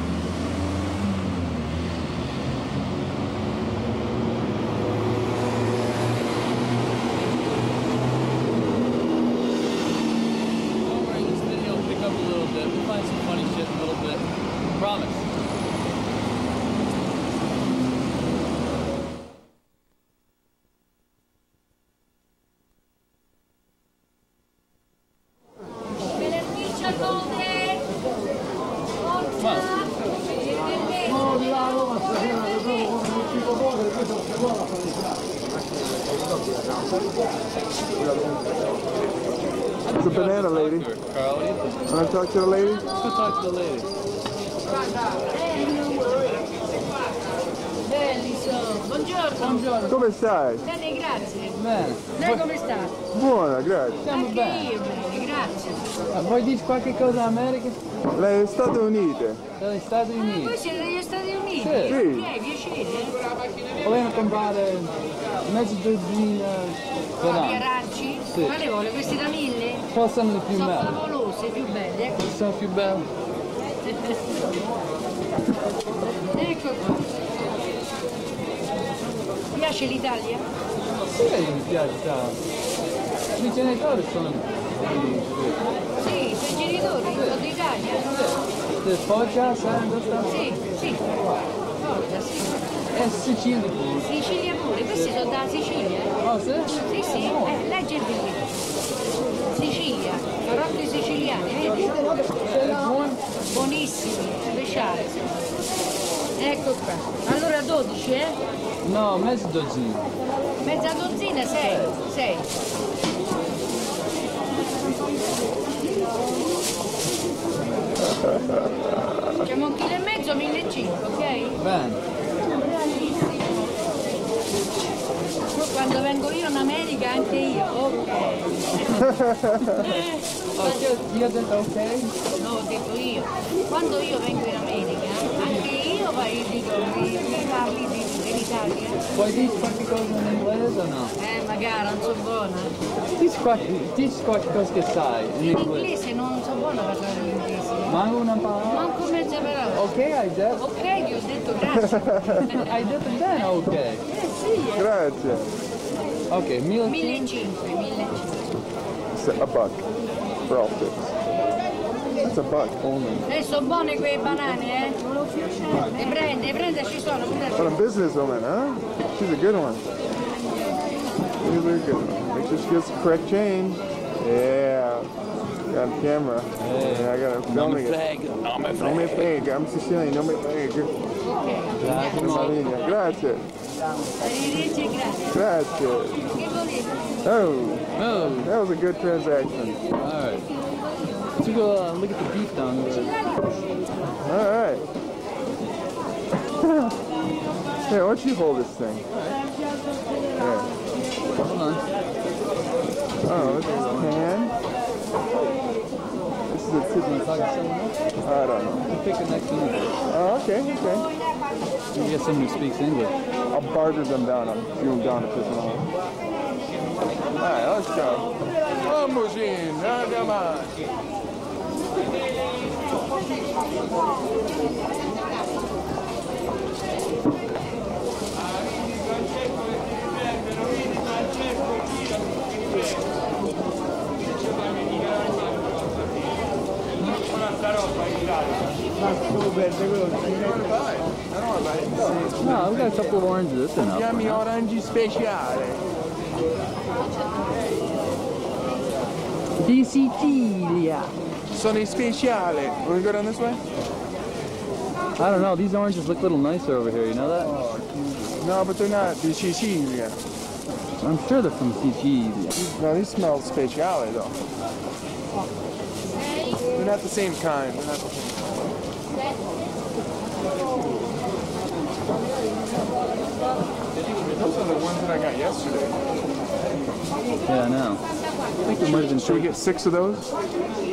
Speaker 8: Promise.
Speaker 14: It's a banana lady. Want to talk to the lady?
Speaker 8: Let's go talk to the lady.
Speaker 4: Buongiorno.
Speaker 8: Buongiorno.
Speaker 14: Come stai?
Speaker 4: Bene, grazie.
Speaker 8: Bene.
Speaker 4: Lei come sta?
Speaker 14: Buona, grazie.
Speaker 8: Stiamo
Speaker 4: Anche
Speaker 8: bene.
Speaker 4: io bene, grazie.
Speaker 8: Ah, vuoi dire qualche cosa in America?
Speaker 14: Lei è Stati Uniti.
Speaker 8: Dagli Stati
Speaker 4: Voi
Speaker 8: Uniti.
Speaker 4: siete degli Stati Uniti?
Speaker 8: Sì.
Speaker 4: Ok, piacere.
Speaker 8: Volevo comprare mezzo dozzina
Speaker 4: Di
Speaker 8: di
Speaker 4: aranci?
Speaker 8: Sì.
Speaker 4: Quale vuole? Questi da mille?
Speaker 8: Possono le più
Speaker 4: Sono
Speaker 8: belle.
Speaker 4: favolose, più belle, ecco.
Speaker 8: Sono più belle.
Speaker 4: Ecco qua. Ti piace l'Italia?
Speaker 8: Sì, mi piace tanto. I miei genitori sono di
Speaker 4: Sì, i tuoi genitori sono d'Italia?
Speaker 8: Del Foggia, sai dove sta?
Speaker 4: Sì, sì. Foggia, sì.
Speaker 8: È Sicilia pure.
Speaker 4: Sicilia pure, questi sono dalla Sicilia.
Speaker 8: Oh sì?
Speaker 4: Sì, sì, eh, leggi il biglietto. Sicilia, carote siciliane, vedi?
Speaker 8: Buon?
Speaker 4: Buonissimi, speciali. Ecco qua. Allora dodici, eh?
Speaker 8: No, mezzo dozzina.
Speaker 4: Mezza dozzina, sei. sei. Facciamo un chilo e mezzo, mille e cinque, ok?
Speaker 8: Bene.
Speaker 4: Quando vengo io in America anche io, ok.
Speaker 8: Ok, io ho detto ok?
Speaker 4: No, ho detto io. Quando io vengo in America, anche io poi dico, mi, mi parli di, dell'Italia.
Speaker 8: Puoi dire qualche cosa in inglese o no?
Speaker 15: Eh, magari, non so buona.
Speaker 8: Dici qualche, dici qualche cosa che sai in
Speaker 15: In
Speaker 8: inglese.
Speaker 15: inglese non so buona parlare l'inglese.
Speaker 8: Manco una parola?
Speaker 15: Manco mezza parola.
Speaker 8: Ok, hai detto?
Speaker 15: Ok, ti ho detto grazie.
Speaker 8: Hai detto bene, ok.
Speaker 15: Eh sì, eh.
Speaker 11: Grazie.
Speaker 8: Ok, mille
Speaker 15: millecinquecento, millecinquecento.
Speaker 11: It's a buck for all six. That's a buck only.
Speaker 15: Eh, sono buone quei banane, eh? E prende, prende, ci sono.
Speaker 11: What a businesswoman, huh? She's a good one. She's a good one. Make sure she gets the correct change. Yeah. Got a camera. Yeah, I got a filming it.
Speaker 8: Non me
Speaker 11: Non me frega, I'm Sicilian, non me frega.
Speaker 8: Grazie.
Speaker 11: Grazie.
Speaker 15: Arrivederci, grazie.
Speaker 11: Grazie.
Speaker 15: Che volete?
Speaker 11: Oh.
Speaker 8: Oh.
Speaker 11: That was a good transaction.
Speaker 8: Alright. Let's go uh, look at the beef down there.
Speaker 11: Alright. Here, why don't you hold this thing? There.
Speaker 8: Hold on.
Speaker 11: Oh, this is a pan. This is a tippy. I don't know.
Speaker 8: Pick the next one.
Speaker 11: Oh, okay, okay.
Speaker 8: You get someone who speaks English.
Speaker 11: I'll barter them down. I'll shoot them down to piss them off. Alright, let's go. Vamos in, andiamo avanti.
Speaker 8: No, we got a couple of oranges. That's enough.
Speaker 11: Chiami orangi speciale.
Speaker 8: Di Sicilia.
Speaker 11: Sono in speciale. Will we go down this way?
Speaker 8: I don't know. These oranges look a little nicer over here. You know that?
Speaker 11: No, but they're not di Sicilia.
Speaker 8: I'm sure they're from Sicilia.
Speaker 11: No, these smell speciale though. They're not the same kind. They're not the same kind. Those are the ones that I got yesterday.
Speaker 8: Yeah, I know. I think there might have been.
Speaker 11: Should we get six of those? Should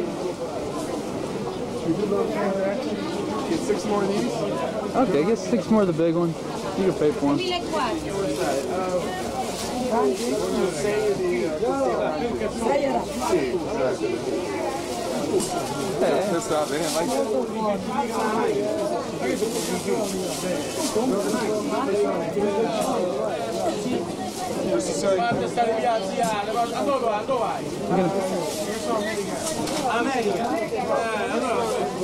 Speaker 11: we do those transactions? Get six more of these?
Speaker 8: Okay, get six more of the big ones. You can pay for them.
Speaker 11: Hey, pissed off. They didn't like
Speaker 2: Quando stare via, zia, dove vai? Dove vai? America. Eh, allora.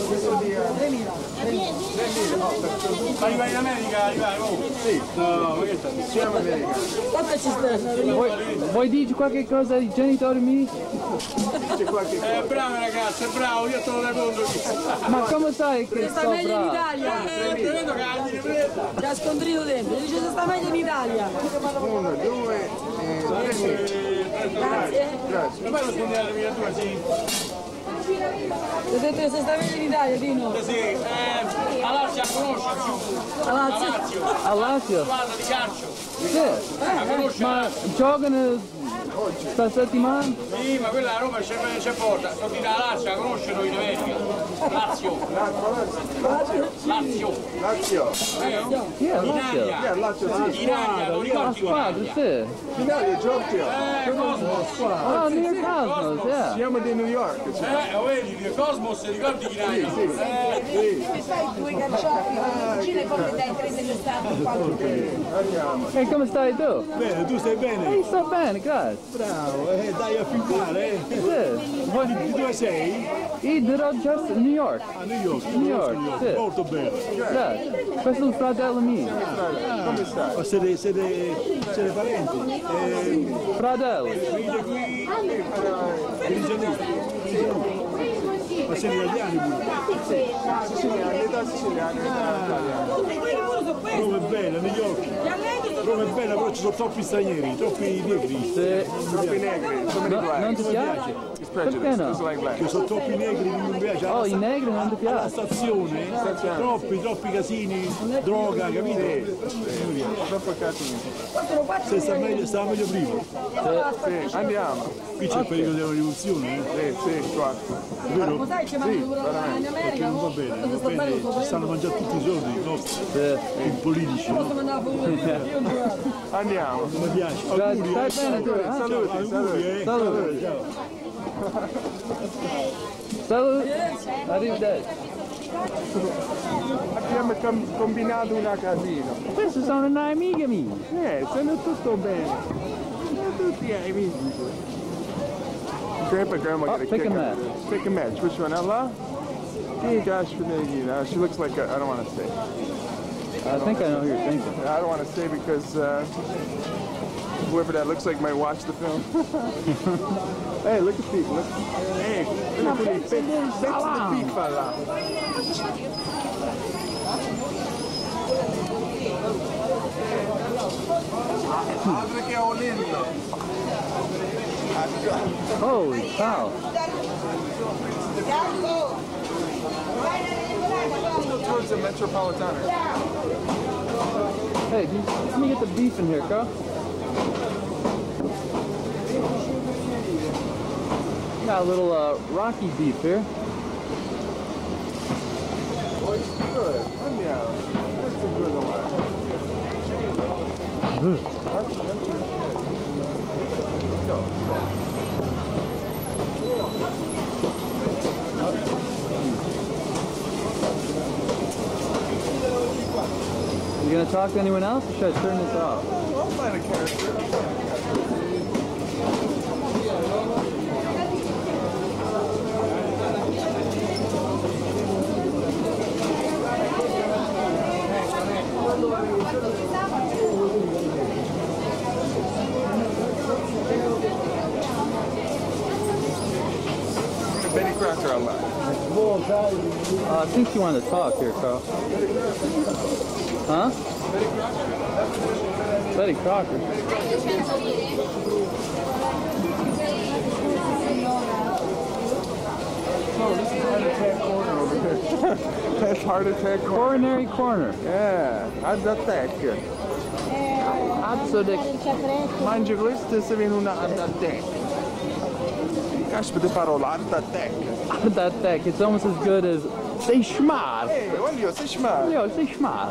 Speaker 2: Arriva in America, arriva, oh. Sì. No, ma che sta? Siamo in America.
Speaker 15: Quanto ci sta?
Speaker 8: Vuoi, vuoi dire qualche cosa ai genitori miei?
Speaker 11: Dice qualche cosa.
Speaker 2: Eh, bravo ragazzo, bravo, io te lo racconto.
Speaker 8: Ma come sai che
Speaker 15: Se sta
Speaker 8: sto
Speaker 15: meglio in
Speaker 8: bravo?
Speaker 15: Italia.
Speaker 2: Eh, credo che la ripresa.
Speaker 15: Ti ha scontrito dentro, dice se sta meglio in Italia.
Speaker 11: Uno, due, e dieci.
Speaker 15: Grazie.
Speaker 11: Grazie.
Speaker 2: Ma poi lo scondi alla miniatura, sì.
Speaker 15: Ti ho detto che se sta meglio in Italia, Dino.
Speaker 2: Sì, eh, la Lazio la conosce più.
Speaker 15: La Lazio.
Speaker 8: A Lazio?
Speaker 2: Squadra di calcio.
Speaker 8: Sì. Ma giocano sta settimana?
Speaker 2: Sì, ma quella a Roma c'è, c'è porta. Sto di la Lazio, la conoscono in America. Lazio. Lazio.
Speaker 11: Lazio.
Speaker 8: Yeah, Lazio.
Speaker 11: Yeah, Lazio, sì.
Speaker 2: In Italia, lo
Speaker 8: La
Speaker 2: ricordi
Speaker 8: squadra, sì.
Speaker 11: In Italia, Giorgio.
Speaker 2: Eh, Cosmos.
Speaker 8: Oh, New York Cosmos, yeah.
Speaker 11: Siamo di New York.
Speaker 2: Eh, lo vedi, Cosmos, ricordi chi
Speaker 11: Sì, sì.
Speaker 15: Mi fai due calciati, vicine come dai tre degli stati.
Speaker 11: Andiamo.
Speaker 8: E come stai tu?
Speaker 2: Bene, tu stai bene?
Speaker 8: Eh, sto bene, grazie.
Speaker 2: Bravo, eh, dai a filmare, eh.
Speaker 8: Sì. Vuoi-
Speaker 2: Di dove sei?
Speaker 8: Io di Rochester, New York.
Speaker 2: A New York.
Speaker 8: New York, sì.
Speaker 2: Molto bene.
Speaker 8: Sì. Questo è il fratello mio.
Speaker 11: Come stai?
Speaker 2: Ma siete, siete, siete parenti? Eh,
Speaker 8: Fratello.
Speaker 2: venite qui ma siete italiani pure?
Speaker 11: Siciliano, età siciliana, età italiana.
Speaker 2: Roma è bella, New York. Roma è bella, però ci sono troppi stranieri, troppi negri.
Speaker 8: Sì.
Speaker 11: Troppi negri. So many
Speaker 8: No,
Speaker 11: blacks.
Speaker 8: non ti piace?
Speaker 11: It's
Speaker 8: Perché
Speaker 11: prejudice.
Speaker 8: no?
Speaker 11: Just like black.
Speaker 2: Ci sono troppi negri, non mi piace.
Speaker 8: Oh, i negri non ti
Speaker 2: Alla
Speaker 8: piace?
Speaker 2: stazione, troppi, troppi casini, droga, capite?
Speaker 11: Troppo cattivi.
Speaker 2: Se sta meglio, stava meglio prima.
Speaker 11: Sì, andiamo.
Speaker 2: Qui c'è il periodo della rivoluzione, eh?
Speaker 11: Sì, sì, qua.
Speaker 2: È vero?
Speaker 15: Sai che mangi pure in
Speaker 2: Perché
Speaker 15: America?
Speaker 2: non va bene, non va bene, ci stanno mangiando tutti i giorni i nostri.
Speaker 8: Sì.
Speaker 11: più politici. Andiamo. Mi piace.
Speaker 8: Stai bene tu, eh?
Speaker 11: Saluti, saluti.
Speaker 8: Saluti. Saluti. Arrivederci.
Speaker 11: Abbiamo com combinato una casina.
Speaker 8: Queste sono le amiche mie.
Speaker 11: Eh, sono tutto bene. Sono tutti amici. Grandpa, Grandma,
Speaker 8: Oh,
Speaker 11: get a
Speaker 8: pick
Speaker 11: kick
Speaker 8: a
Speaker 11: out.
Speaker 8: match.
Speaker 11: Pick a match. Which one? Ella? Hey, gosh, uh, she looks like a, I don't want to say.
Speaker 8: I think I know who you're thinking.
Speaker 11: I don't want to say because uh, whoever that looks like might watch the film. Hey, look at feet. Look. Hey, look at the feet. Fix the feet, fella. Apri che ho lindo.
Speaker 8: Holy cow.
Speaker 11: Go towards the Metropolitana.
Speaker 8: Hey, can you, let me get the beef in here, Carl. Got a little uh, Rocky beef here.
Speaker 11: Oh, it's good. Yeah, that's a good one.
Speaker 8: You gonna talk to anyone else, or should I turn this off?
Speaker 11: I'll find a character. Betty Crocker a lot.
Speaker 8: Uh, I think you wanted to talk here, Carl. Huh? Betty Crocker.
Speaker 11: Oh, this is Heart Attack Corner over here. That's Heart Attack Corner.
Speaker 8: Coronary Corner.
Speaker 11: Yeah, Heart Attack.
Speaker 8: Absolutely.
Speaker 11: Mangi questo se viene una Heart Attack. Caspita parola, Heart Attack.
Speaker 8: Heart Attack. It's almost as good as say schmar.
Speaker 11: Hey, voglio, sei schmar.
Speaker 8: Yo, say schmar.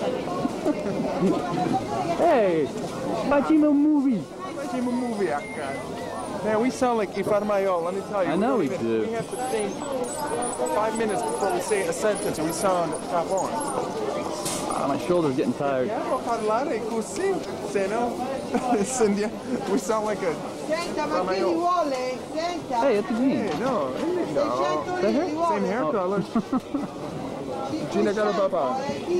Speaker 8: Hey, facciamo un movie.
Speaker 11: Facciamo un movie, akka. Man, we sound like Ifarmayol, let me tell you.
Speaker 8: I know we
Speaker 11: even,
Speaker 8: do.
Speaker 11: We have to think five minutes before we say a sentence and we sound top on.
Speaker 8: Uh, my shoulder's getting tired.
Speaker 11: Possiamo parlare così, se no, we sound like a
Speaker 15: Senta, ma chi li vuole? Senta.
Speaker 8: Hey, it's a green.
Speaker 11: Hey, no, no.
Speaker 15: That hair?
Speaker 11: Same hair
Speaker 8: Oh.
Speaker 11: color. Gina got a papà.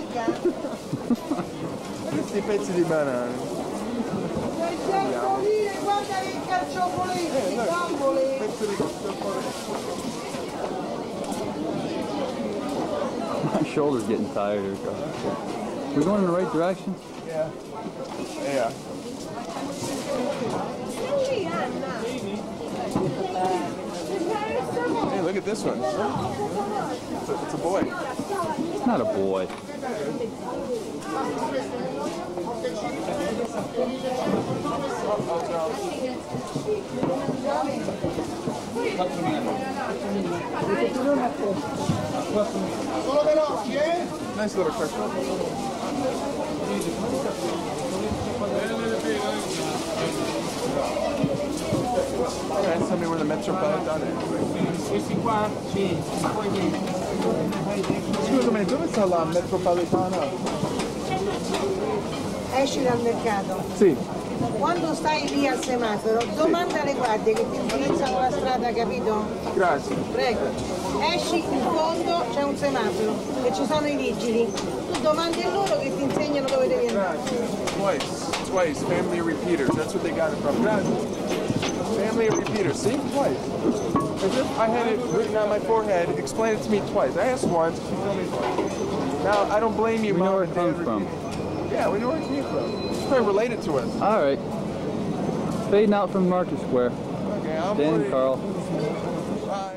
Speaker 11: Questi pezzi di banana.
Speaker 15: seicento lire, guarda che calciopoletti, bambole.
Speaker 11: Pezzi di calciopoletti.
Speaker 8: My shoulder's getting tired here, Carl. We going in the right direction?
Speaker 11: Yeah. Yeah. Hey, look at this one. It's a, it's a boy.
Speaker 8: It's not a boy.
Speaker 11: Nice little question. Okay, tell me where the Metropolitana is.
Speaker 2: Questi qua, sì, poi
Speaker 11: Scusami, dove sta la Metropolitana?
Speaker 15: Esci dal mercato.
Speaker 11: Sì.
Speaker 15: Quando stai lì al semaforo, domanda alle guardie che ti indirizzano la strada, capito?
Speaker 11: Grazie.
Speaker 15: Prego. Esci in fondo, c'è un semaforo e ci sono i vigili. Tu domandi a loro che ti insegnano dove devi andare.
Speaker 11: Twice. Twice. Family repeaters. That's what they got it from. Family repeaters. See? Twice. As if I had it written on my forehead. Explain it to me twice. I asked once. She told me twice. Now, I don't blame you,
Speaker 8: We know
Speaker 11: Mom
Speaker 8: where
Speaker 11: and
Speaker 8: it
Speaker 11: Dad
Speaker 8: comes from.
Speaker 11: repeating. Yeah, we know where it came from. It's probably related to us.
Speaker 8: All right. Fading out from Market Square.
Speaker 11: Okay, I'm
Speaker 8: Dan and
Speaker 11: worried.
Speaker 8: Carl.
Speaker 11: Bye.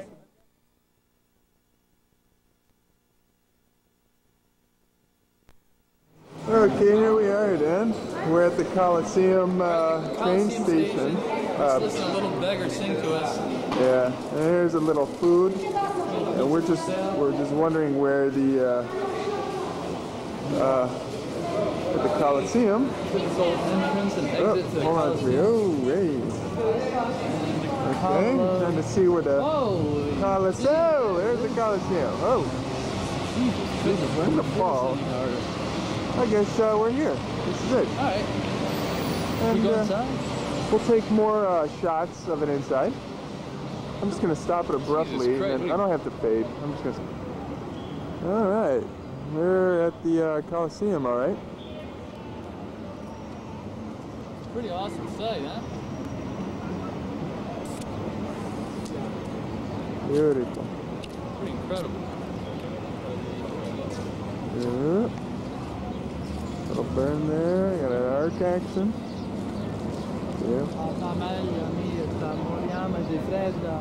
Speaker 11: Okay, here we are then. We're at the Coliseum uh, train station. Uh,
Speaker 8: Listen to a little beggar sing to us.
Speaker 11: yeah, and here's a little food, and we're just we're just wondering where the uh, uh, at the Coliseum.
Speaker 8: It's all entrance and
Speaker 11: Oh,
Speaker 8: exit to the
Speaker 11: hold on to me.
Speaker 8: Coliseum.
Speaker 11: Oh, hey. Okay, trying to see where the
Speaker 8: oh,
Speaker 11: Coliseum. There's the Coliseum. Oh, Jesus, we're in the fall. I guess uh, we're here. This is it.
Speaker 8: All right.
Speaker 11: And,
Speaker 8: we go
Speaker 11: uh,
Speaker 8: inside?
Speaker 11: We'll take more uh, shots of it inside. I'm just gonna stop it abruptly, and then I don't have to fade. I'm just gonna. All right, we're at the uh, Coliseum. All right.
Speaker 8: It's a pretty awesome sight, huh?
Speaker 11: Beautiful.
Speaker 8: Pretty incredible.
Speaker 11: Yeah. Little burn there. Got an arc action. Yeah.
Speaker 8: Sta meglio, mia, moriamo di fredda.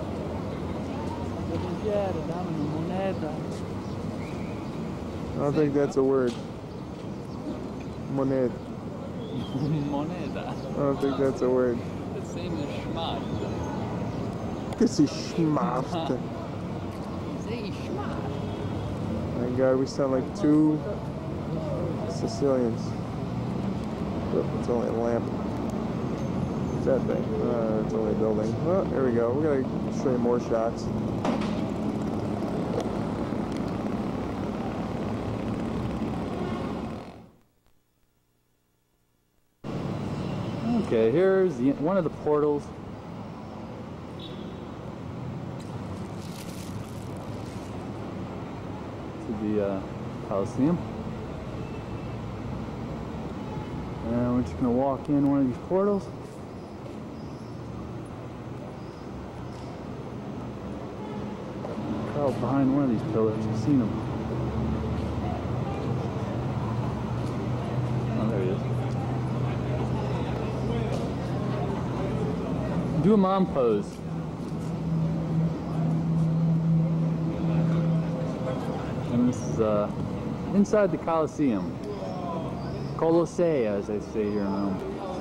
Speaker 8: Dammi una moneta.
Speaker 11: I don't think that's a word. Moned.
Speaker 8: Moneta.
Speaker 11: I don't think that's a word.
Speaker 8: The same as schmacht.
Speaker 11: This is schmacht.
Speaker 8: Say schmacht.
Speaker 11: My God, we sound like two Sicilians. Oh, it's only a lamp. What's that thing? Uh, it's only a building. Oh, there we go. We're gonna show you more shots.
Speaker 8: Okay, here's the, one of the portals. To the uh, Coliseum. And we're just going to walk in one of these portals. Crawled behind one of these pillars. You've seen them. Oh, there he is. Do a mom pose. And this is uh, inside the Coliseum. Colossea, as they say here in Rome.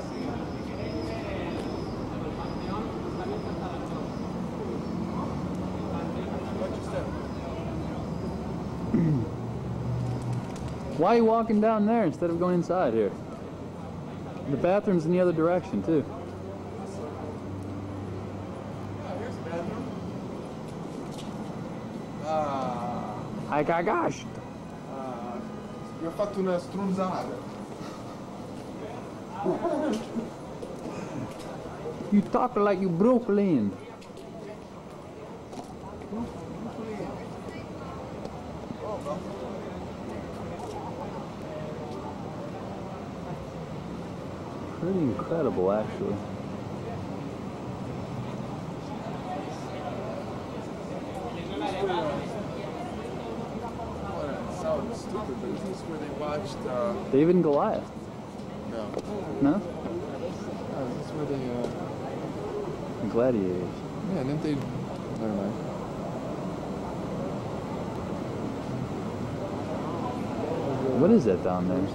Speaker 8: Why are you walking down there instead of going inside here? The bathroom's in the other direction, too. Hai cagato!
Speaker 11: Ah, vi ho fatto una stronzata.
Speaker 8: You talk like you broke land. Pretty incredible, actually.
Speaker 11: Sounds stupid, but is this where they watched uh...
Speaker 8: David and Goliath?
Speaker 11: No.
Speaker 8: No?
Speaker 11: Uh, is this where they uh...
Speaker 8: The Gladiators.
Speaker 11: Yeah, didn't they... Never mind.
Speaker 8: What is that down there?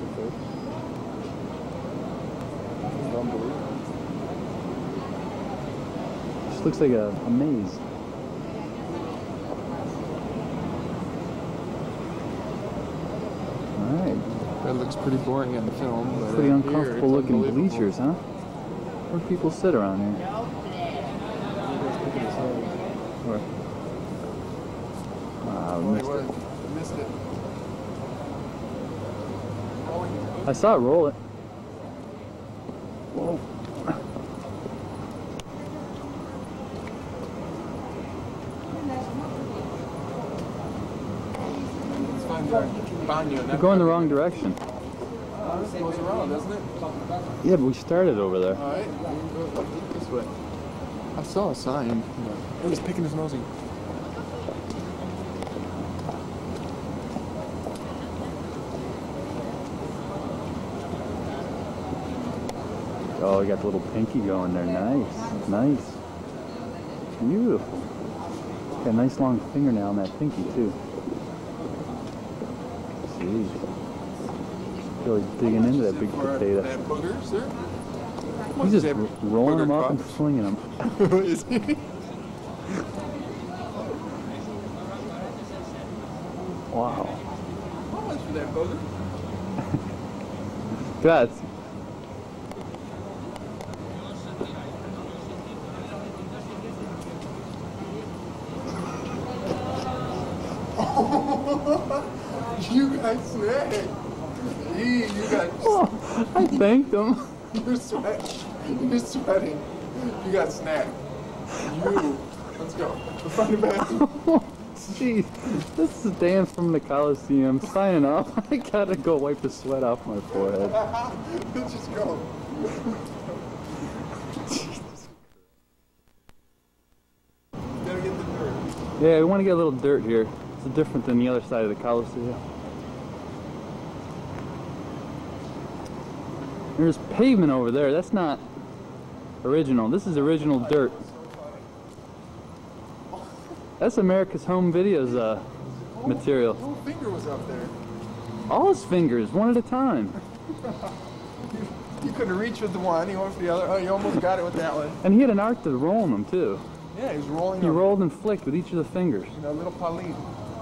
Speaker 8: Just looks like a, a maze. Alright.
Speaker 11: That looks pretty boring in the film. But
Speaker 8: Pretty
Speaker 11: uh,
Speaker 8: uncomfortable
Speaker 11: here,
Speaker 8: looking bleachers, huh? Where do people sit around here? Where? Wow, we missed it.
Speaker 11: I missed it.
Speaker 8: I saw it roll it. Whoa.
Speaker 11: Let's find the banyo.
Speaker 8: You're going the wrong direction.
Speaker 11: Uh, this goes around, doesn't it?
Speaker 8: Yeah, but we started over there.
Speaker 11: Alright, go this way. I saw a sign. He was picking his nosy.
Speaker 8: Oh, we got the little pinky going there. Nice. Nice. Beautiful. Got a nice long fingernail on that pinky, too. Jeez. Really digging into that big potato.
Speaker 11: That booger, sir?
Speaker 8: He's just rolling them up and flinging them.
Speaker 11: Is he?
Speaker 8: Wow.
Speaker 11: How much for that booger?
Speaker 8: Grazie.
Speaker 14: You got snagged. Gee, you got.
Speaker 8: Oh, I thanked him.
Speaker 14: You're sweating. You're sweating. You got snagged. You. Let's go. Let's find a bathroom.
Speaker 8: Jeez, this is a dance from the Coliseum. Signing off. I gotta go wipe the sweat off my forehead.
Speaker 14: Let's just go. Gotta get the dirt.
Speaker 8: Yeah, we want to get a little dirt here. It's different than the other side of the Coliseum. There's pavement over there. That's not original. This is original dirt. That's America's Home Videos uh, material.
Speaker 14: Whose finger was up there?
Speaker 8: All his fingers, one at a time.
Speaker 14: You couldn't reach with the one, you went for the other. Oh, you almost got it with that one.
Speaker 8: And he had an art to rolling them too.
Speaker 14: Yeah, he was rolling
Speaker 8: He
Speaker 14: them.
Speaker 8: rolled and flicked with each of the fingers.
Speaker 14: You know, little Pauline.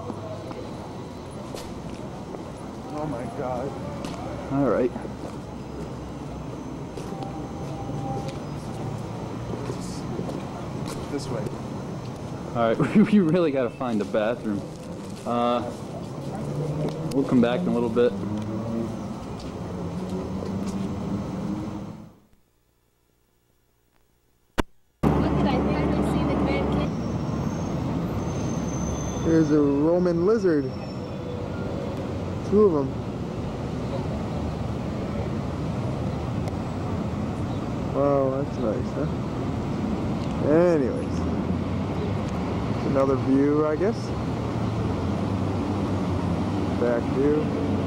Speaker 14: Oh my God.
Speaker 8: All right.
Speaker 14: This way.
Speaker 8: All right, we really got to find a bathroom. Uh, we'll come back in a little bit.
Speaker 14: There's a Roman lizard. Two of them. Wow, that's nice, huh? Anyways. Another view, I guess. Back view.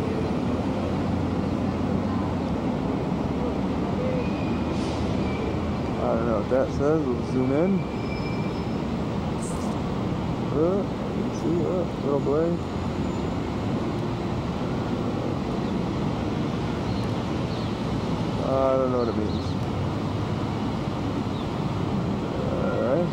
Speaker 14: I don't know what that says. We'll zoom in. Uh, see, uh, little blade. I don't know what it means. Alright.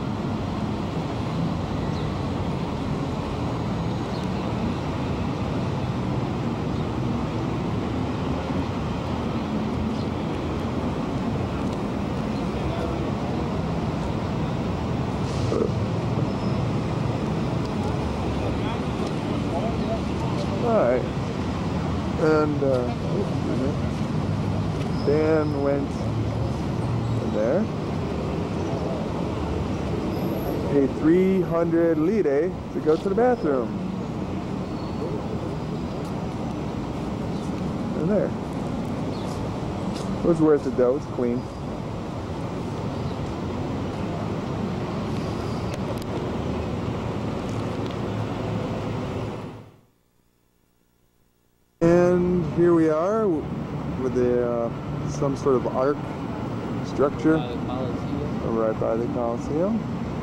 Speaker 14: Alright. And, uh, Dan went in there. Paid three hundred lire to go to the bathroom. And there. It was worth it though, it's clean. And here we are with the uh, some sort of arc structure right by the Coliseum.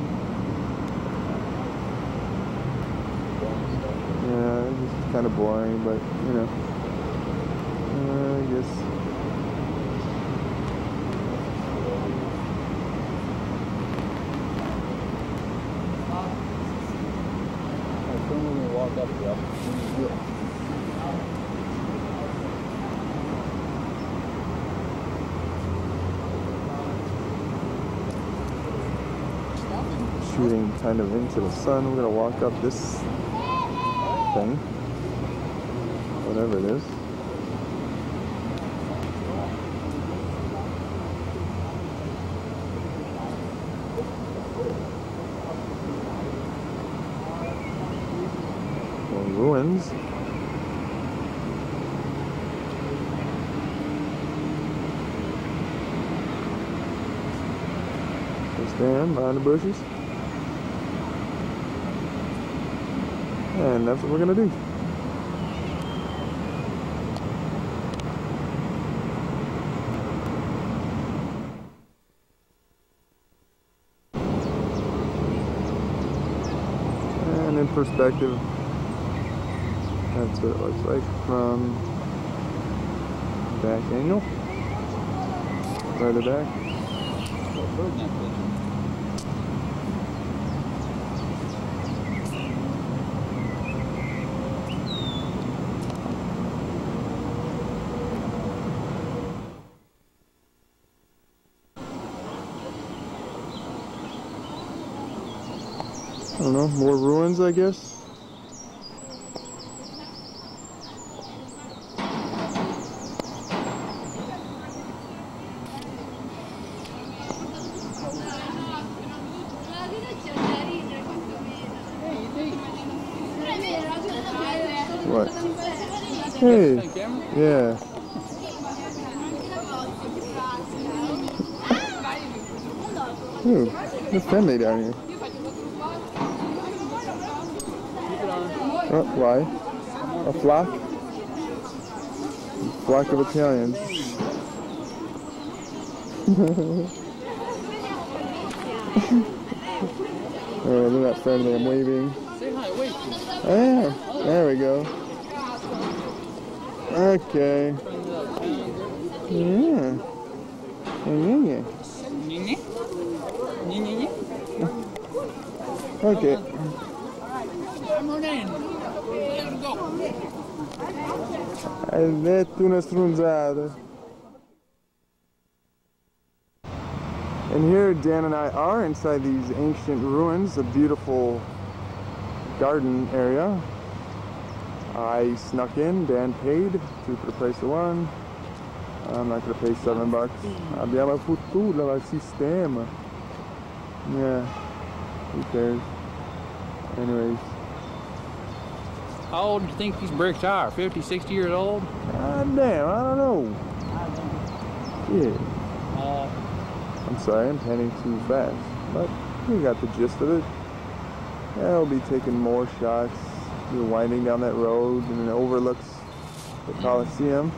Speaker 14: Yeah, it's just kind of boring, but you know, uh, I guess.
Speaker 8: When we walk up here.
Speaker 14: Shooting kind of into the sun. We're gonna walk up this thing, whatever it is. Well, ruins. Stand behind the bushes. And that's what we're gonna do. And in perspective, that's what it looks like from back angle. Further back.
Speaker 11: don't know, more ruins, I guess. What? Hey, yeah. Ooh, they're friendly down here. Oh, why? A flock? A flock of Italians. Oh, they're not friendly, I'm waving.
Speaker 8: Say hi, wait.
Speaker 11: Ah, there we go. Okay. Yeah. Yeah, yeah. Okay. Hai detto una strunzata. And here Dan and I are inside these ancient ruins, a beautiful garden area. I snuck in, Dan paid, two for the price of one. I'm not gonna pay seven bucks. Abbiamo futuro al sistema. Yeah, who cares? Anyways.
Speaker 8: How old do you think these bricks are? fifty, sixty years old?
Speaker 11: God damn, I don't know. Yeah.
Speaker 8: Uh,
Speaker 11: I'm sorry, I'm panning too fast. But we got the gist of it. Yeah, I'll be taking more shots. We're winding down that road and it overlooks the Coliseum.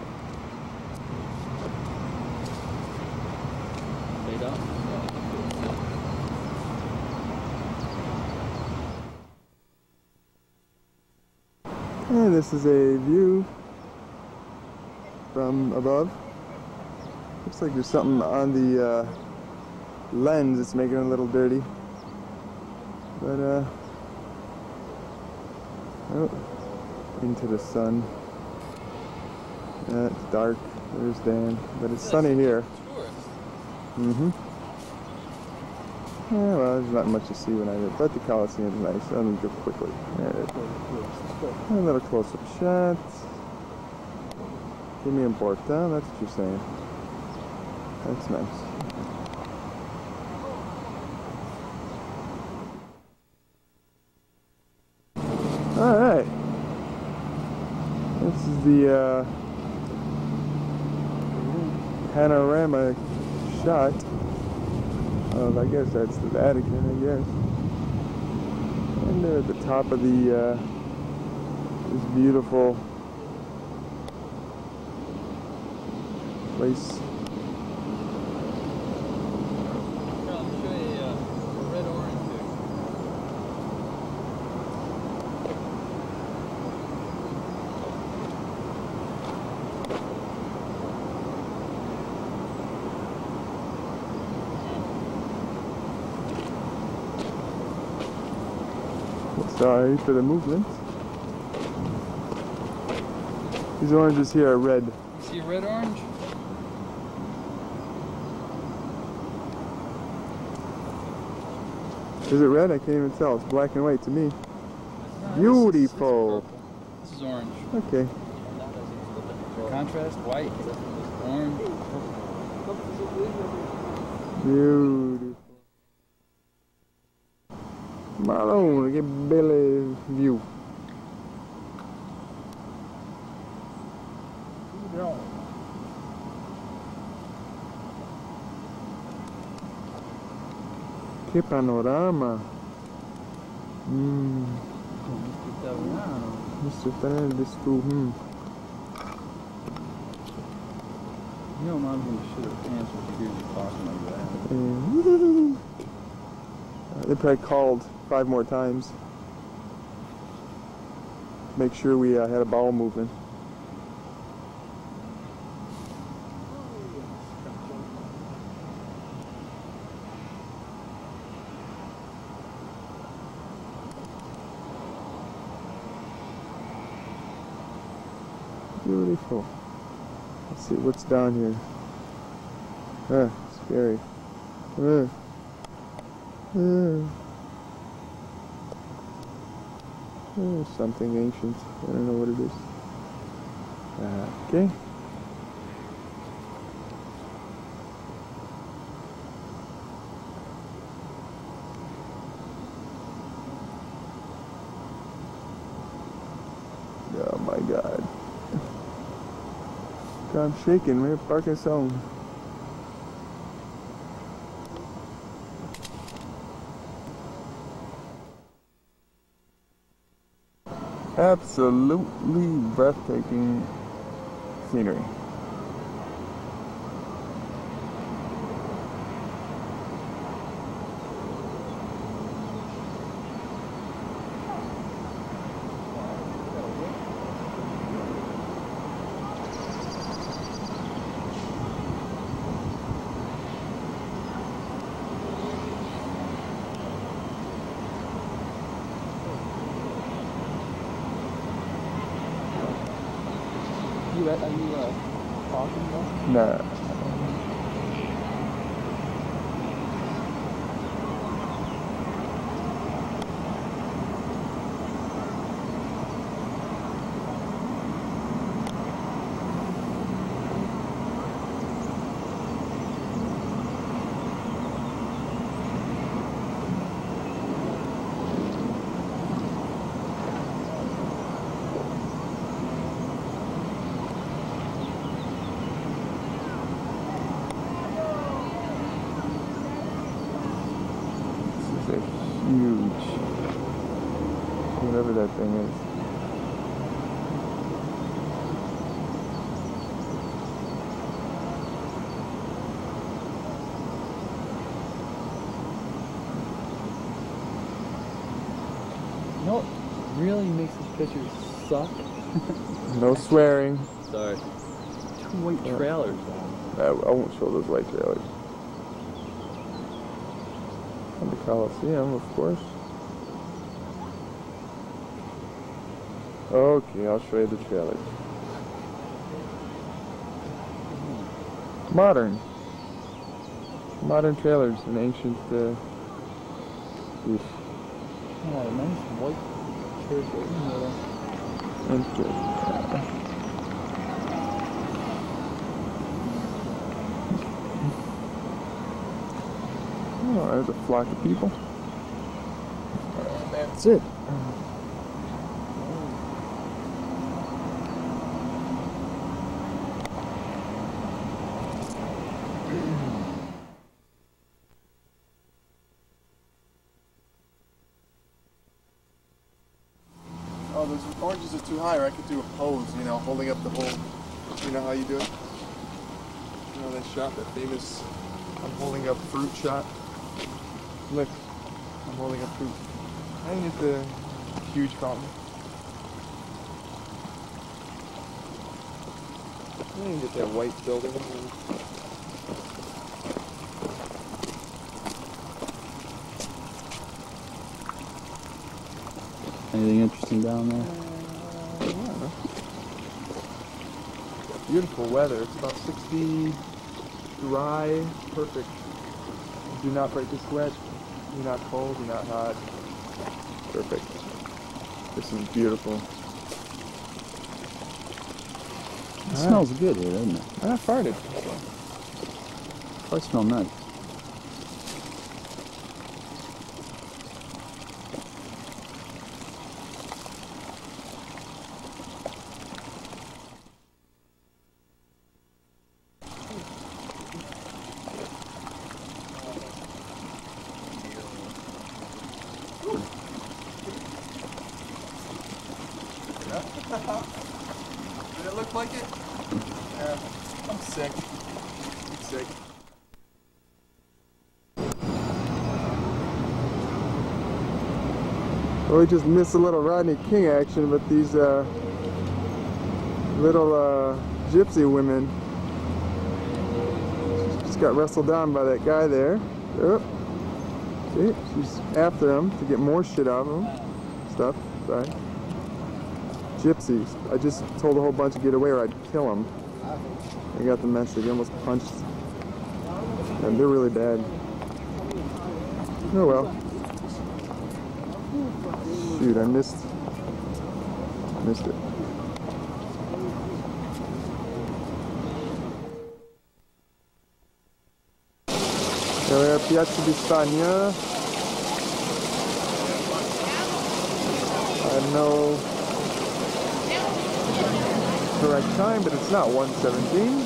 Speaker 11: And this is a view from above. Looks like there's something on the uh, lens that's making it a little dirty. But, uh, oh, into the sun. Yeah, it's dark. There's Dan. But it's sunny here. Mm-hmm. Yeah, well, there's not much to see when I did, but the Coliseum's nice. Let me go quickly. There it is. A little close-up shot. Give me a porta, that's what you're saying. That's nice. Alright. This is the uh, panorama shot of, I guess that's the Vatican, I guess. And they're at the top of the uh, this beautiful place. Sorry for the movement. These oranges here are red.
Speaker 8: See a red orange?
Speaker 11: Is it red? I can't even tell. It's black and white to me. No, beautiful.
Speaker 8: This is, this is orange.
Speaker 11: Okay.
Speaker 8: For contrast, white, orange.
Speaker 11: Beautiful. Marlon, che belle view. Che panorama. Mm. mister Italiano, this too. Hmm.
Speaker 8: You know, Mom's gonna shit her pants when she hears you talking like that.
Speaker 11: uh, they probably called five more times. Make sure we uh, had a bowel movement. Beautiful. Let's see what's down here. Ah, scary. Uh. Uh. Oh, something ancient. I don't know what it is. Uh, okay. Oh my God. God, I'm shaking, man. Parking zone. Absolutely breathtaking scenery.
Speaker 8: Are you, are you uh, talking about?
Speaker 11: Nah. Huge, whatever that thing is.
Speaker 8: You know what really makes this picture suck?
Speaker 11: No swearing.
Speaker 8: Sorry. Two white
Speaker 11: Yeah.
Speaker 8: trailers.
Speaker 11: I, I won't show those white trailers. And the Coliseum, of course. Okay, I'll show you the trailers. Modern. Modern trailers, an ancient, uh... oof.
Speaker 8: Oh, nice white church in there.
Speaker 11: Interesting. Oh, there's a flock of people. And that's it.
Speaker 14: Oh, those oranges are too high, or I could do a pose, you know, holding up the whole, you know how you do it? You know that shot, that famous, I'm holding up fruit shot? Look, I'm holding up fruit. I didn't get the huge fountain. I didn't get that white building.
Speaker 8: Anything interesting down there?
Speaker 11: Uh, yeah. Beautiful weather. It's about sixty, dry, perfect. Do not break a sweat. You're not cold, you're not hot. Perfect. This is beautiful.
Speaker 8: It smells good here, doesn't it?
Speaker 11: I farted.
Speaker 8: I smell nice.
Speaker 14: Did it look like it? Yeah. I'm sick. I'm sick.
Speaker 11: Well, we just missed a little Rodney King action, but these uh, little uh, gypsy women just got wrestled down by that guy there. Oh. See, she's after him to get more shit out of him. Stuff, sorry. Gypsies. I just told a whole bunch to get away or I'd kill them. I got the message. I almost punched. And they're really bad. Oh well. Shoot, I missed Missed it. Here we are, Piazza di Spagna. I know the correct time, but it's not one seventeen.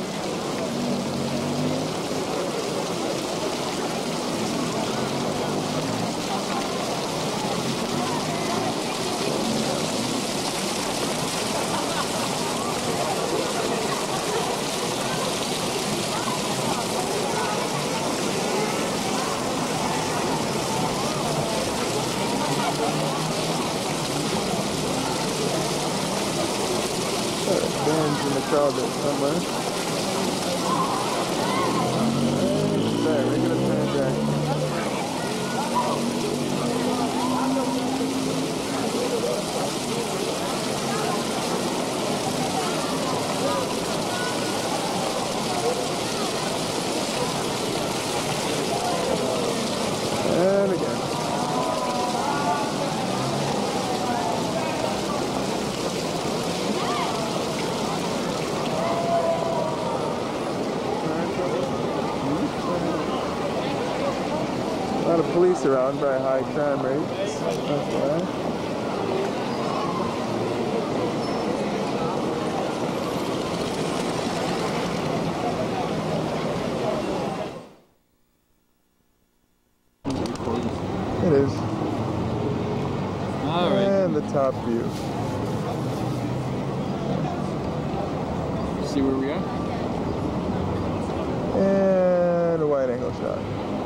Speaker 11: Bands in the crowd there somewhere. And there, regular transaction. And again. A lot of police around, very high crime rates. That's why. It is.
Speaker 8: All right.
Speaker 11: And the top view.
Speaker 8: See where we are?
Speaker 11: And a wide angle shot.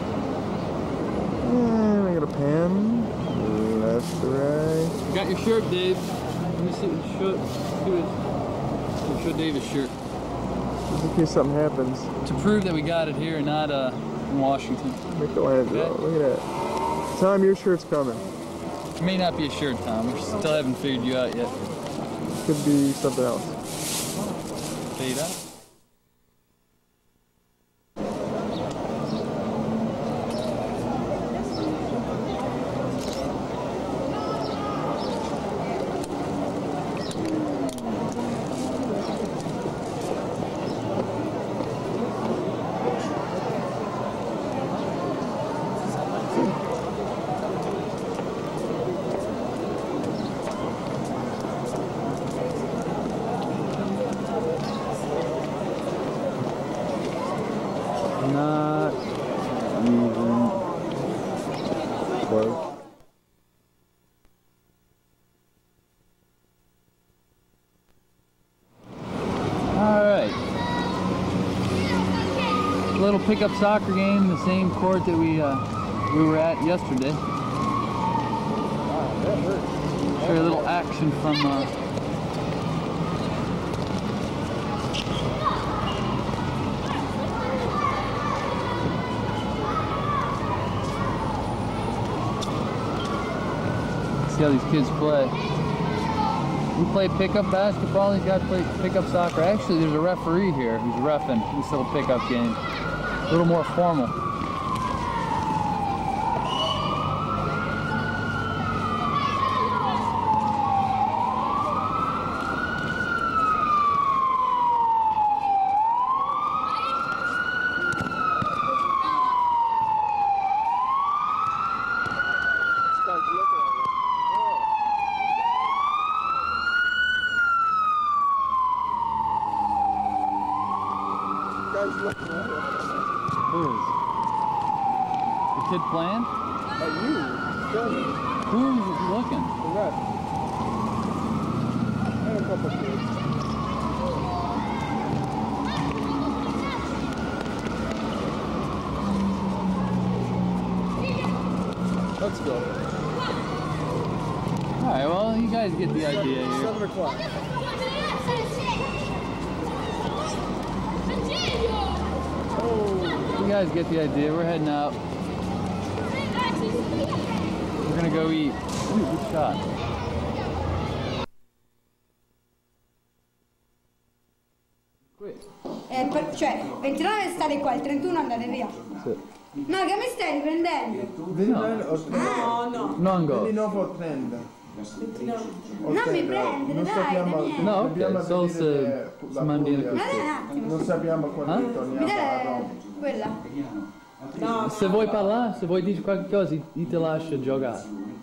Speaker 11: And we got a pan. Left to right.
Speaker 8: You got your shirt, Dave. Let me see what your shirt. Let me show Dave his shirt.
Speaker 11: Just in case something happens.
Speaker 8: To prove that we got it here, not uh, in Washington.
Speaker 11: Make the lines
Speaker 8: Okay.
Speaker 11: roll. Look at that. Tom, your shirt's coming.
Speaker 8: It may not be a shirt, Tom. We still haven't figured you out yet.
Speaker 11: Could be something else.
Speaker 8: Fade out.
Speaker 11: Not even close.
Speaker 8: Alright. Little pickup soccer game, the same court that we uh, we were at yesterday. Show you a little action from uh, see how these kids play. We play pickup basketball, these guys play pickup soccer. Actually, there's a referee here who's reffing this little pickup game. A little more formal. Who is? The kid playing?
Speaker 11: At you.
Speaker 8: Who's looking?
Speaker 11: The ref. And a couple kids. Let's go.
Speaker 8: Alright, well, you guys get the idea here.
Speaker 11: Seven o'clock.
Speaker 8: You guys get the idea. We're heading out. We're gonna go eat. Ooh, good shot.
Speaker 16: Eh, per, cioè, ventinove stare qua, il trentuno andare via.
Speaker 11: Sì.
Speaker 16: No, che mi stai riprendendo?
Speaker 11: ventinove o trenta?
Speaker 16: No, no.
Speaker 8: Non go.
Speaker 11: ventinove o trenta.
Speaker 16: Non mi prendere,
Speaker 14: non
Speaker 16: dai,
Speaker 14: sappiamo,
Speaker 16: Daniele.
Speaker 8: No,
Speaker 14: dobbiamo
Speaker 8: ok, solo
Speaker 14: vedere
Speaker 8: se
Speaker 14: la
Speaker 8: si mantiene
Speaker 14: Puglia.
Speaker 16: Ma dai
Speaker 8: così.
Speaker 16: un attimo.
Speaker 14: Non sappiamo quando
Speaker 8: Ah?
Speaker 16: Mi
Speaker 14: torniamo a
Speaker 16: dai
Speaker 14: Roma.
Speaker 16: quella?
Speaker 15: No,
Speaker 8: Se vuoi parlare, se vuoi dire qualche cosa, io ti lascio giocare.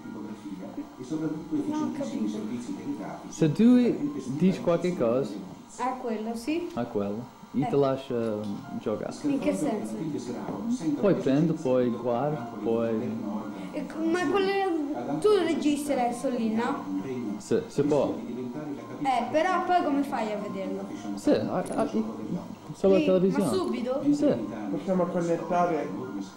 Speaker 16: Non ho capito.
Speaker 8: Se tu dici qualche cosa
Speaker 16: Ah, quello, sì?
Speaker 8: a quello, io ti lascio um, giocare.
Speaker 16: In che senso?
Speaker 8: Poi prendo, poi guardo, poi...
Speaker 16: E c- Ma quelle... Tu registri adesso lì, no?
Speaker 8: Sì, si può.
Speaker 16: Eh, però poi come fai a vederlo?
Speaker 8: Sì, a, a, solo la
Speaker 16: Lì,
Speaker 8: televisione.
Speaker 16: ma subito?
Speaker 8: Sì.
Speaker 14: Possiamo connettare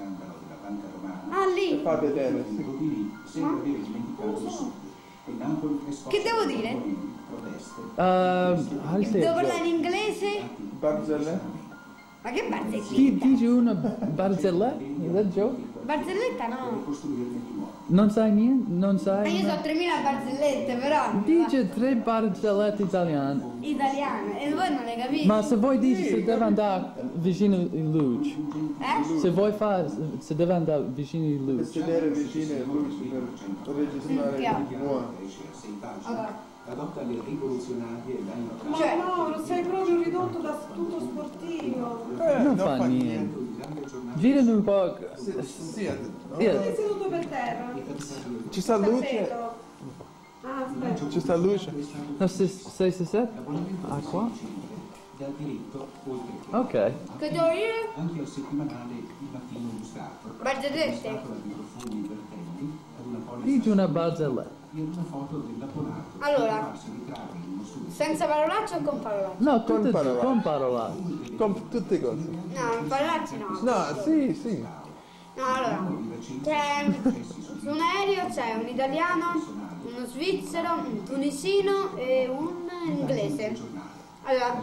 Speaker 16: Ah,
Speaker 14: e
Speaker 16: lì?
Speaker 14: fa vedere. Sì.
Speaker 16: Ah? Non lo so. Che devo dire?
Speaker 8: Uh, how do you say
Speaker 16: Devo
Speaker 8: it?
Speaker 16: parlare in inglese?
Speaker 14: Barzelletta?
Speaker 16: Ma che
Speaker 8: Di,
Speaker 16: barzelletta?
Speaker 8: dici una barzelletta? Is that joke?
Speaker 16: Barzelletta no.
Speaker 8: Non sai niente? Non
Speaker 16: Ma
Speaker 8: sai?
Speaker 16: io so tremila barzellette, però.
Speaker 8: Dice tre barzellette italiane.
Speaker 16: Italiane. E voi non le capite?
Speaker 8: Ma se vuoi dire se deve andare vicino in luce.
Speaker 16: Eh?
Speaker 8: Se vuoi fare, se deve andare vicino in
Speaker 14: Per
Speaker 8: luce.
Speaker 14: sedere vicino a lui per registrare il nuovo.
Speaker 16: Allora.
Speaker 17: Adotta le rivoluzionarie
Speaker 15: Ma
Speaker 16: Cioè-
Speaker 15: no, lo sei proprio ridotto da tutto sportivo.
Speaker 14: Eh,
Speaker 8: Non fa niente. Girano un po'.
Speaker 14: Sì, sì, no?
Speaker 8: Yeah.
Speaker 15: Sei seduto per terra.
Speaker 14: Ci sta luce?
Speaker 15: Tappeto. Ah, aspetta.
Speaker 14: Ci sta luce?
Speaker 8: No, se, sei se set? Ah, qua?
Speaker 17: dal diritto oltre che
Speaker 8: Ok.
Speaker 16: Che devo dire?
Speaker 17: anche al settimanale Il Mattino Illustrato.
Speaker 16: Barzellette.
Speaker 17: Illustrato da microfoni invertenti ad una polizia
Speaker 8: Dici una barzelletta.
Speaker 17: e ad una foto del laponato
Speaker 16: Allora.
Speaker 17: che farsi ritrarre in uno studio.
Speaker 16: Senza parolacce o con parolacce?
Speaker 8: No, tutte
Speaker 14: Con parolacce.
Speaker 8: con parolacce.
Speaker 14: Con tutte cose.
Speaker 16: No, parolacce no.
Speaker 14: No, sì, sì.
Speaker 16: No, allora, c'è su un aereo c'è un italiano, uno svizzero, un tunisino e un inglese. Allora,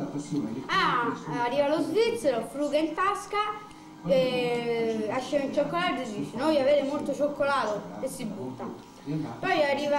Speaker 16: ah, arriva lo svizzero, fruga in tasca, eh, esce un cioccolato e dice noi avete molto cioccolato e si butta. Poi arriva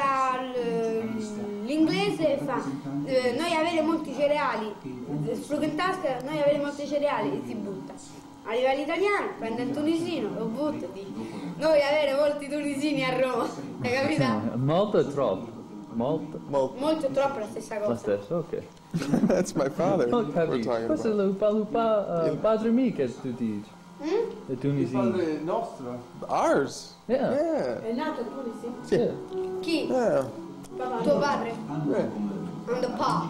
Speaker 16: l- l'inglese e fa eh, noi avete molti cereali, fruga in tasca, noi avete molti cereali e si butta. Arriva l'italiano, prende il tunisino, lo butta e dice noi avete molti tunisini a Roma, hai capito?
Speaker 8: Molto e troppo. Molto.
Speaker 14: Molto.
Speaker 16: Molto troppo la stessa
Speaker 8: La
Speaker 16: cosa.
Speaker 8: stessa, ok.
Speaker 14: That's my father.
Speaker 8: Ho
Speaker 14: We're
Speaker 8: capito.
Speaker 14: talking
Speaker 8: Questo è
Speaker 14: about.
Speaker 8: il pa- il pa- uh, padre mio che tu dici.
Speaker 16: Mm?
Speaker 8: E tunisino.
Speaker 14: Padre nostro. Ours.
Speaker 8: Yeah.
Speaker 14: Yeah.
Speaker 15: È nato in Tunisi?
Speaker 14: Sì.
Speaker 16: Chi?
Speaker 14: Yeah.
Speaker 16: Tuo padre?
Speaker 14: Yeah.
Speaker 16: On the pub.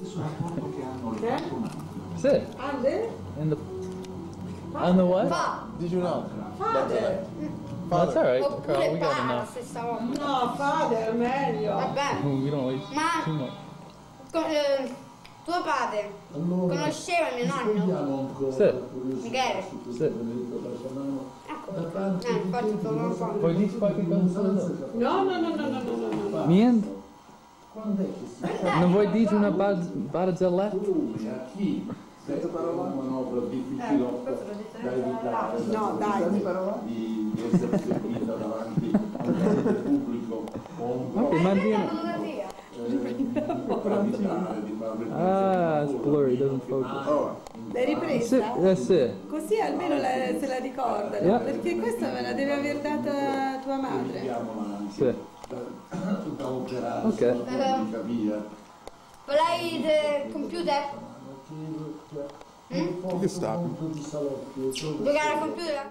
Speaker 15: Eh?
Speaker 8: Sì.
Speaker 15: Ande?
Speaker 8: And the and the what?
Speaker 16: Pub.
Speaker 14: Did you know?
Speaker 15: Father.
Speaker 8: That's all right,
Speaker 16: Oppure
Speaker 8: Carl. We got
Speaker 16: pa, la
Speaker 8: enough.
Speaker 16: stessa cosa.
Speaker 15: No, father, meglio.
Speaker 16: Vabbè.
Speaker 8: We don't like
Speaker 16: Ma
Speaker 8: too much.
Speaker 16: con- eh, tuo padre conosceva mio nonno?
Speaker 8: Sì.
Speaker 16: Michele?
Speaker 8: Sì.
Speaker 16: Ecco perché. Eh, infatti tuo nonno.
Speaker 8: Vuoi dire qualche cosa?
Speaker 15: No, no, no, no, no, no, no, no.
Speaker 8: Niente? Non vuoi dire una barz- barzelletta?
Speaker 17: Senza parola una manovra difficilotta da evitare.
Speaker 15: No, dai.
Speaker 17: Di, di essere servita davanti al grande pubblico con un
Speaker 8: Ok, mantieni.
Speaker 16: Fotografia.
Speaker 8: Ah, it's blurry, doesn't focus.
Speaker 14: Oh.
Speaker 15: L'hai
Speaker 8: Sì,
Speaker 15: ripresa?
Speaker 8: eh sì.
Speaker 15: Così almeno la- se la ricordano.
Speaker 8: Yeah.
Speaker 15: Perché questa me la deve aver data tua madre.
Speaker 8: Sì.
Speaker 17: da operare
Speaker 8: Ok.
Speaker 17: mica via.
Speaker 16: Play the computer? Mm?
Speaker 14: You can stop.
Speaker 16: Giocare al computer?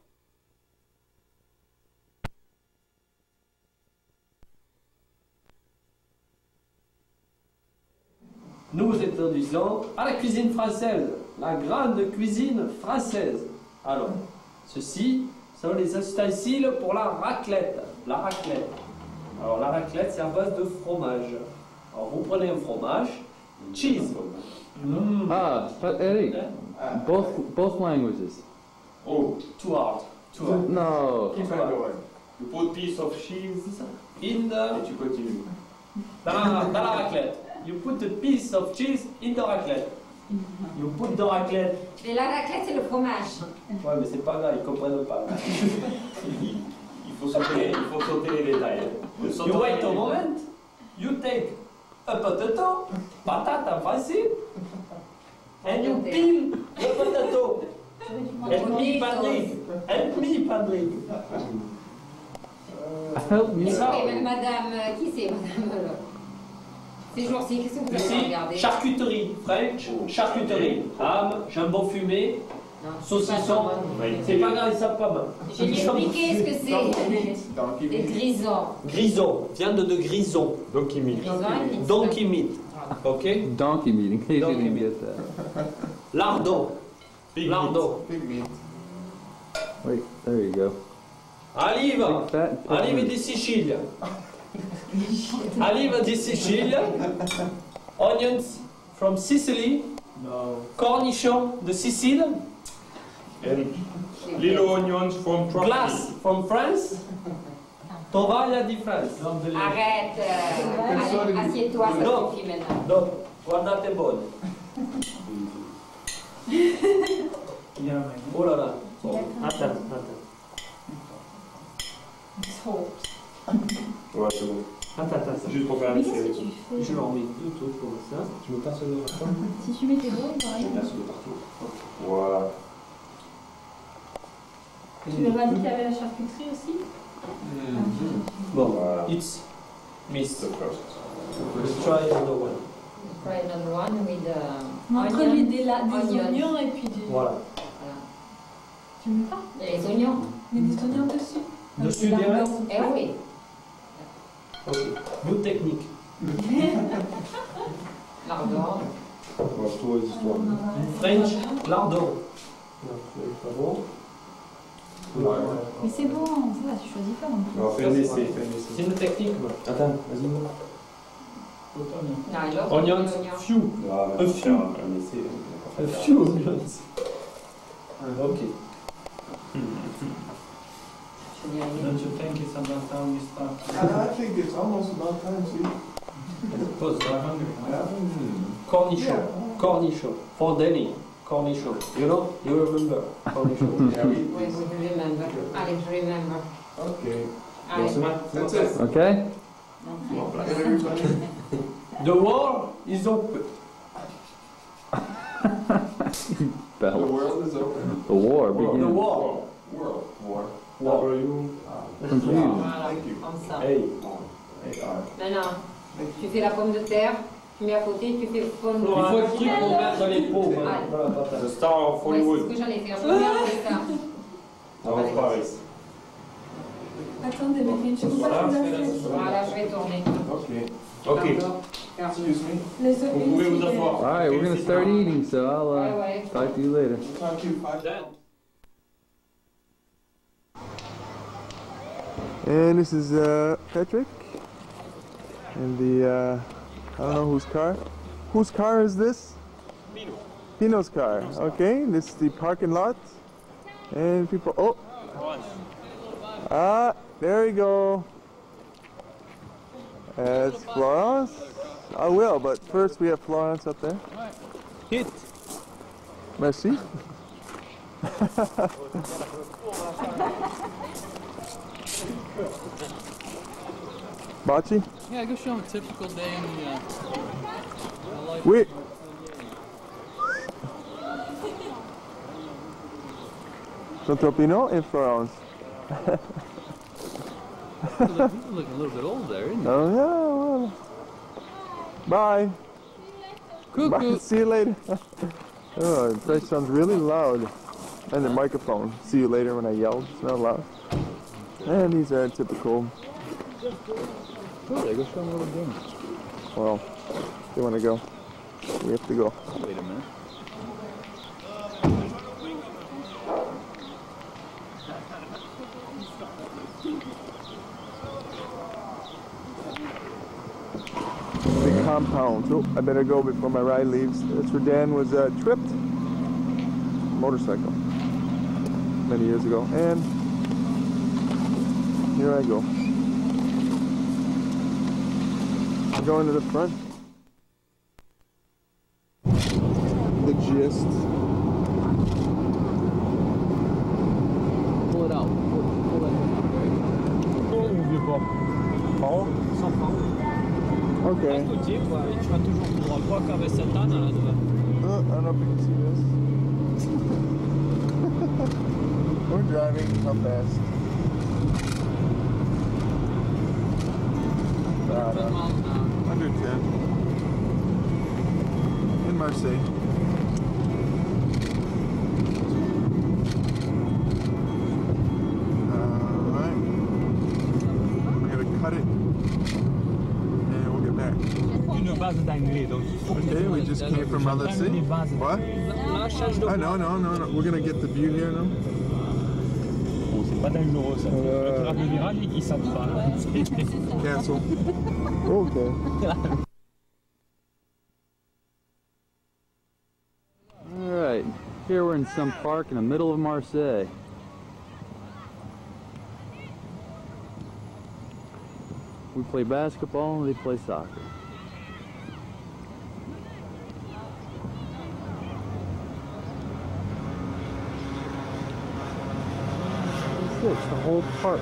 Speaker 18: Nous introduisons à la cuisine française, la grande cuisine française. Alors, ceci sont les ustensiles pour la raclette. La raclette. Alors, la raclette, c'est à base de fromage. Alors, vous prenez un fromage, cheese. Mm.
Speaker 8: Ah, but Eric, both both languages.
Speaker 18: Oh, too hard. Too hard.
Speaker 8: No.
Speaker 18: Keep on going. You put piece of cheese in the... Et tu continues. Dans la, dans la raclette. You put a piece of cheese in the raclette. You put the raclette.
Speaker 4: Et la raclette, c'est le fromage.
Speaker 18: Ouais, mais c'est pas grave, ils comprennent pas. Il faut sauter, il faut sauter les détails. You wait a moment. You take a potato, patata facile, and you peel the potato. Help me, Patrick. Help me, Patrick.
Speaker 8: help me.
Speaker 19: Oui, mais madame, euh, qui c'est, madame euh, ces jours-ci, qu'est-ce que vous avez
Speaker 18: Ici,
Speaker 19: regardé?
Speaker 18: charcuterie, French, charcuterie, ham, jambon fumé, saucisson. C'est pas grave, ils savent pas mal.
Speaker 19: J'ai expliqué ce que c'est. Des grisons.
Speaker 18: Grison, viande de grison.
Speaker 8: Donkey meat.
Speaker 18: Donkey meat. Ok?
Speaker 8: Donkey meat, in case
Speaker 18: Donkey
Speaker 8: you didn't
Speaker 18: meat.
Speaker 8: get that.
Speaker 18: Lardon. Lardon.
Speaker 14: Big meat.
Speaker 8: Wait, there you go.
Speaker 18: Olive.
Speaker 8: Big fat
Speaker 18: Olive
Speaker 8: meat.
Speaker 18: di Sicilia. Olive di Sicilia. Onions from Sicily.
Speaker 9: No.
Speaker 18: Cornichon de Sicile.
Speaker 9: And little onions from Turkey.
Speaker 18: Glace from France. Tovaglia di France.
Speaker 19: Arrête, euh, allez, assieds-toi, ça
Speaker 18: Non.
Speaker 19: suffit maintenant.
Speaker 18: No, guardate buone. Oh là là. Attends, attends.
Speaker 9: Ouais, c'est bon.
Speaker 18: Attends, attends.
Speaker 9: C'est juste pour faire
Speaker 4: Mais
Speaker 9: un
Speaker 4: qu'est-ce que
Speaker 9: petit.
Speaker 4: tu fais?
Speaker 18: Je leur mets deux trucs comme ça.
Speaker 9: Tu me passes le partout.
Speaker 4: Si tu mets tes doigts,
Speaker 9: Je
Speaker 4: pareil.
Speaker 9: me passe le partout. Voilà.
Speaker 4: Tu veux rajouter avec la charcuterie aussi?
Speaker 18: Bon,
Speaker 9: Voilà.
Speaker 18: it's missed.
Speaker 9: The first.
Speaker 18: Let's try another one.
Speaker 19: Try another one with uh,
Speaker 4: Entre
Speaker 19: onion.
Speaker 4: lui des, la- des
Speaker 19: Onions.
Speaker 4: oignons et puis du...
Speaker 18: Voilà.
Speaker 4: Tu mets pas?
Speaker 19: Il y a les oignons.
Speaker 4: Il y a des oignons dessus?
Speaker 18: Dessus
Speaker 4: Avec
Speaker 18: des
Speaker 4: de la
Speaker 18: restes?
Speaker 4: viande.
Speaker 19: Eh oui.
Speaker 18: Ok. Good technique.
Speaker 19: Lardon.
Speaker 9: On va trouver les histoires.
Speaker 18: French, lardon. Non, c'est pas bon.
Speaker 4: Mais c'est bon, ça va, tu choisis pas non plus.
Speaker 9: On va faire un essai. Fais un essai.
Speaker 18: C'est une technique, moi.
Speaker 9: Attends, vas-y.
Speaker 19: Non, et l'autre,
Speaker 18: Onions,
Speaker 19: l'oignon.
Speaker 18: few.
Speaker 9: Ah,
Speaker 18: A
Speaker 9: mais
Speaker 18: few.
Speaker 9: faire un un essai.
Speaker 18: A few onions. Ok.
Speaker 10: Don't you think it's about time we start?
Speaker 14: I think it's almost about time, see?
Speaker 18: Pause.
Speaker 10: We're hungry.
Speaker 18: Cornichon. Cornichon. For Danny. Cornichon. You know? You remember? Cornichon.
Speaker 14: Yeah, we,
Speaker 19: Oui, oui, je remember. Allez, je remember.
Speaker 14: okay.
Speaker 19: Allez.
Speaker 14: That's it.
Speaker 8: Okay?
Speaker 14: Get everybody.
Speaker 18: The war is open.
Speaker 14: The
Speaker 8: Bell.
Speaker 14: world is open.
Speaker 8: The war
Speaker 18: The
Speaker 8: begins.
Speaker 18: war.
Speaker 14: World. War.
Speaker 18: War.
Speaker 8: Confusion.
Speaker 19: Voilà,
Speaker 14: Thank you.
Speaker 19: comme ça.
Speaker 18: Hey.
Speaker 14: Hey, all right.
Speaker 19: Maintenant, tu fais la pomme de terre, tu mets à côté, tu fais pomme de
Speaker 18: Il
Speaker 19: terre.
Speaker 18: faut le truc pour mettre dans les pots. Voilà,
Speaker 19: Allez.
Speaker 18: voilà, papa.
Speaker 9: The Star of
Speaker 19: Ouais, c'est ce
Speaker 9: Hollywood.
Speaker 19: que j'allais faire. Je vais regarder ça.
Speaker 9: Out of Paris.
Speaker 4: Attendez, mais une chose,
Speaker 18: Voilà,
Speaker 4: ça,
Speaker 18: je
Speaker 4: tu
Speaker 18: fais
Speaker 4: l'as
Speaker 18: la
Speaker 4: fait.
Speaker 18: sauce.
Speaker 19: Voilà, je vais tourner.
Speaker 14: Okay.
Speaker 9: Ok.
Speaker 19: D'accord.
Speaker 14: Excuse me.
Speaker 4: Les
Speaker 9: Vous
Speaker 4: oignons,
Speaker 9: pouvez vous
Speaker 4: c'est-
Speaker 9: asseoir.
Speaker 8: All right, we're gonna start eating, so I'll
Speaker 19: Ouais,
Speaker 8: uh,
Speaker 19: ouais.
Speaker 8: talk to you later.
Speaker 14: Talk to you five.
Speaker 18: Then.
Speaker 11: And this is uh, Patrick and the, uh, I don't know whose car. Whose car is this?
Speaker 9: Pino.
Speaker 11: Pino's car. Okay, this is the parking lot. And people, oh, ah, there we go. That's Florence. I will, but first we have Florence up there.
Speaker 8: Hit.
Speaker 11: Merci. Bachi?
Speaker 8: Yeah, go show them a typical day in the, uh, the life.
Speaker 11: Oui. Santropino and Florence.
Speaker 8: You look, you look a little bit old there, isn't you?
Speaker 11: Oh yeah. Well. Bye.
Speaker 8: Cuckoo.
Speaker 11: Bye. See you later. Oh, the place sounds really loud. And the microphone. See you later when I yelled. It's not loud. And these are typical.
Speaker 8: Oh, they go show them a little game.
Speaker 11: Well, they want to go. We have to go.
Speaker 8: Wait a minute.
Speaker 11: Big compound. Oh, I better go before my ride leaves. That's where Dan was uh, tripped. Motorcycle. Many years ago. And here I go. I'm going to the front. The gist.
Speaker 8: Pull it out. Pull, pull it out.
Speaker 18: Sans frein.
Speaker 11: Okay.
Speaker 18: Reste côtier, quoi, et tu vas toujours tout droit. Quoi qu'avec cette âne, là, devant.
Speaker 11: Uh, I don't know if you can see this. We're driving. How fast? one hundred ten. In Marseille. Alright. I'm gonna cut it and we'll get back. Okay, we just came from Marseille. What? Oh, no, no, no, no. We're gonna get the view here now. Uh, cancel. Okay.
Speaker 8: Alright, here we're in some park in the middle of Marseille. We play basketball and they play soccer. It's the whole park.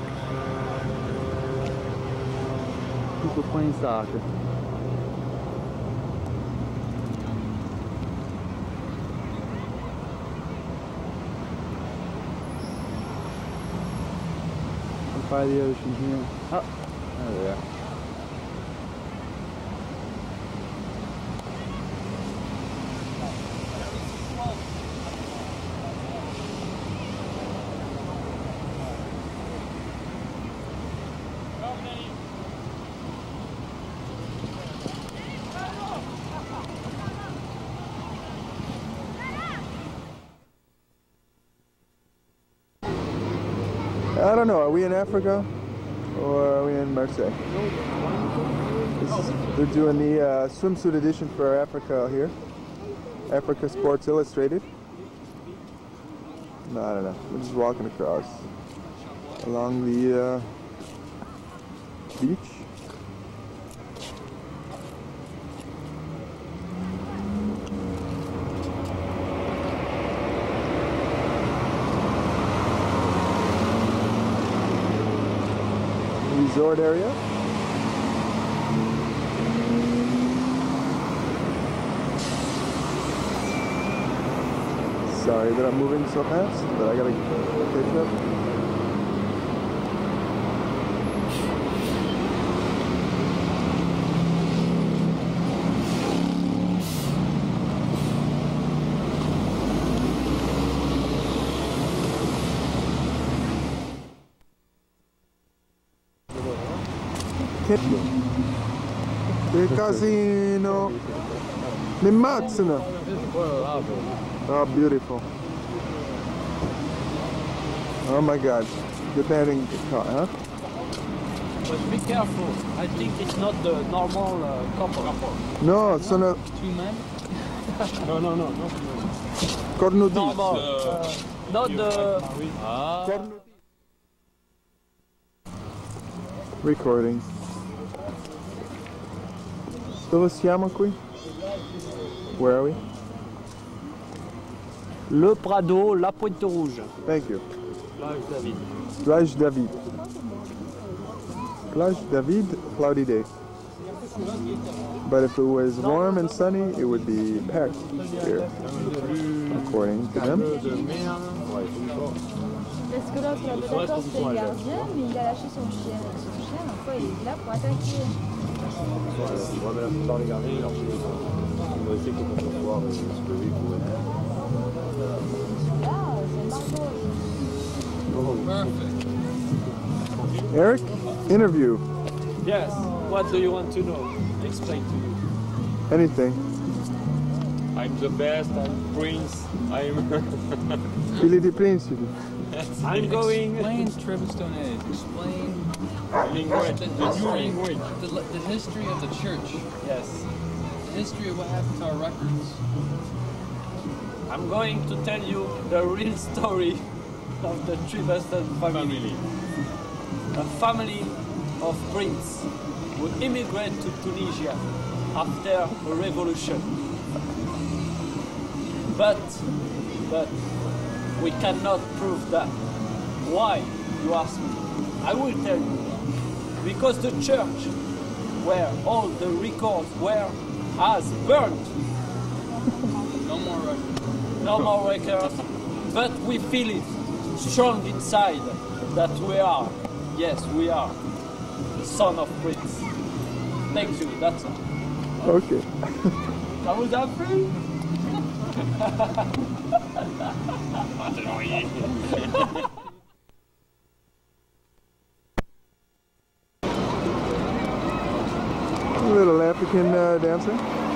Speaker 8: People playing soccer. By the ocean here. Oh, there they are.
Speaker 11: I don't know, are we in Africa or are we in Marseille? This is, they're doing the uh, swimsuit edition for Africa here. Africa Sports Illustrated. No, I don't know. We're just walking across along the uh, beach. Resort area. Sorry that I'm moving so fast, but I gotta catch up. Che casino! Mi ammazzano! Oh, beautiful. Oh my god. Get that in the car, huh?
Speaker 18: But be careful. I think it's not the normal uh, couple.
Speaker 11: No, sono...
Speaker 18: Two men? no, no, no. no.
Speaker 11: Cornuti.
Speaker 18: Normal. Uh, not the...
Speaker 11: Ah. Recording. Dove siamo qui? Where are we?
Speaker 18: Le Prado, La Pointe Rouge.
Speaker 11: Thank you.
Speaker 18: Plage David.
Speaker 11: Plage David. Plage David, cloudy day. But if it was warm and sunny, it would be packed here, according to them.
Speaker 20: Parce que l'autre, d'accord, c'était le gardien, mais il a lâché son chien. Son chien, une fois, il était là pour attaquer.
Speaker 11: Eric, interview.
Speaker 18: Yes. What do you want to know? Explain to you.
Speaker 11: Anything.
Speaker 9: I'm the best. I'm Prince. I'm.
Speaker 11: Fili di Principi.
Speaker 18: I'm going.
Speaker 10: Explain Trebistone Age. Explain
Speaker 9: Language.
Speaker 10: the,
Speaker 9: The new
Speaker 10: history,
Speaker 9: language.
Speaker 10: the, the history of the church.
Speaker 18: Yes.
Speaker 10: The history of what happened to our records.
Speaker 18: I'm going to tell you the real story of the Trebiston family.
Speaker 9: Family.
Speaker 18: A family of princes who immigrated to Tunisia after a revolution. But, but, we cannot prove that. Why, you ask me? I will tell you. Because the church, where all the records were, has burned.
Speaker 10: No more records.
Speaker 18: No more records. But we feel it strong inside that we are, yes, we are, the son of Prince. Thank you, that's all.
Speaker 11: Okay.
Speaker 18: Ça vous a plu?
Speaker 11: Little African uh, dancer.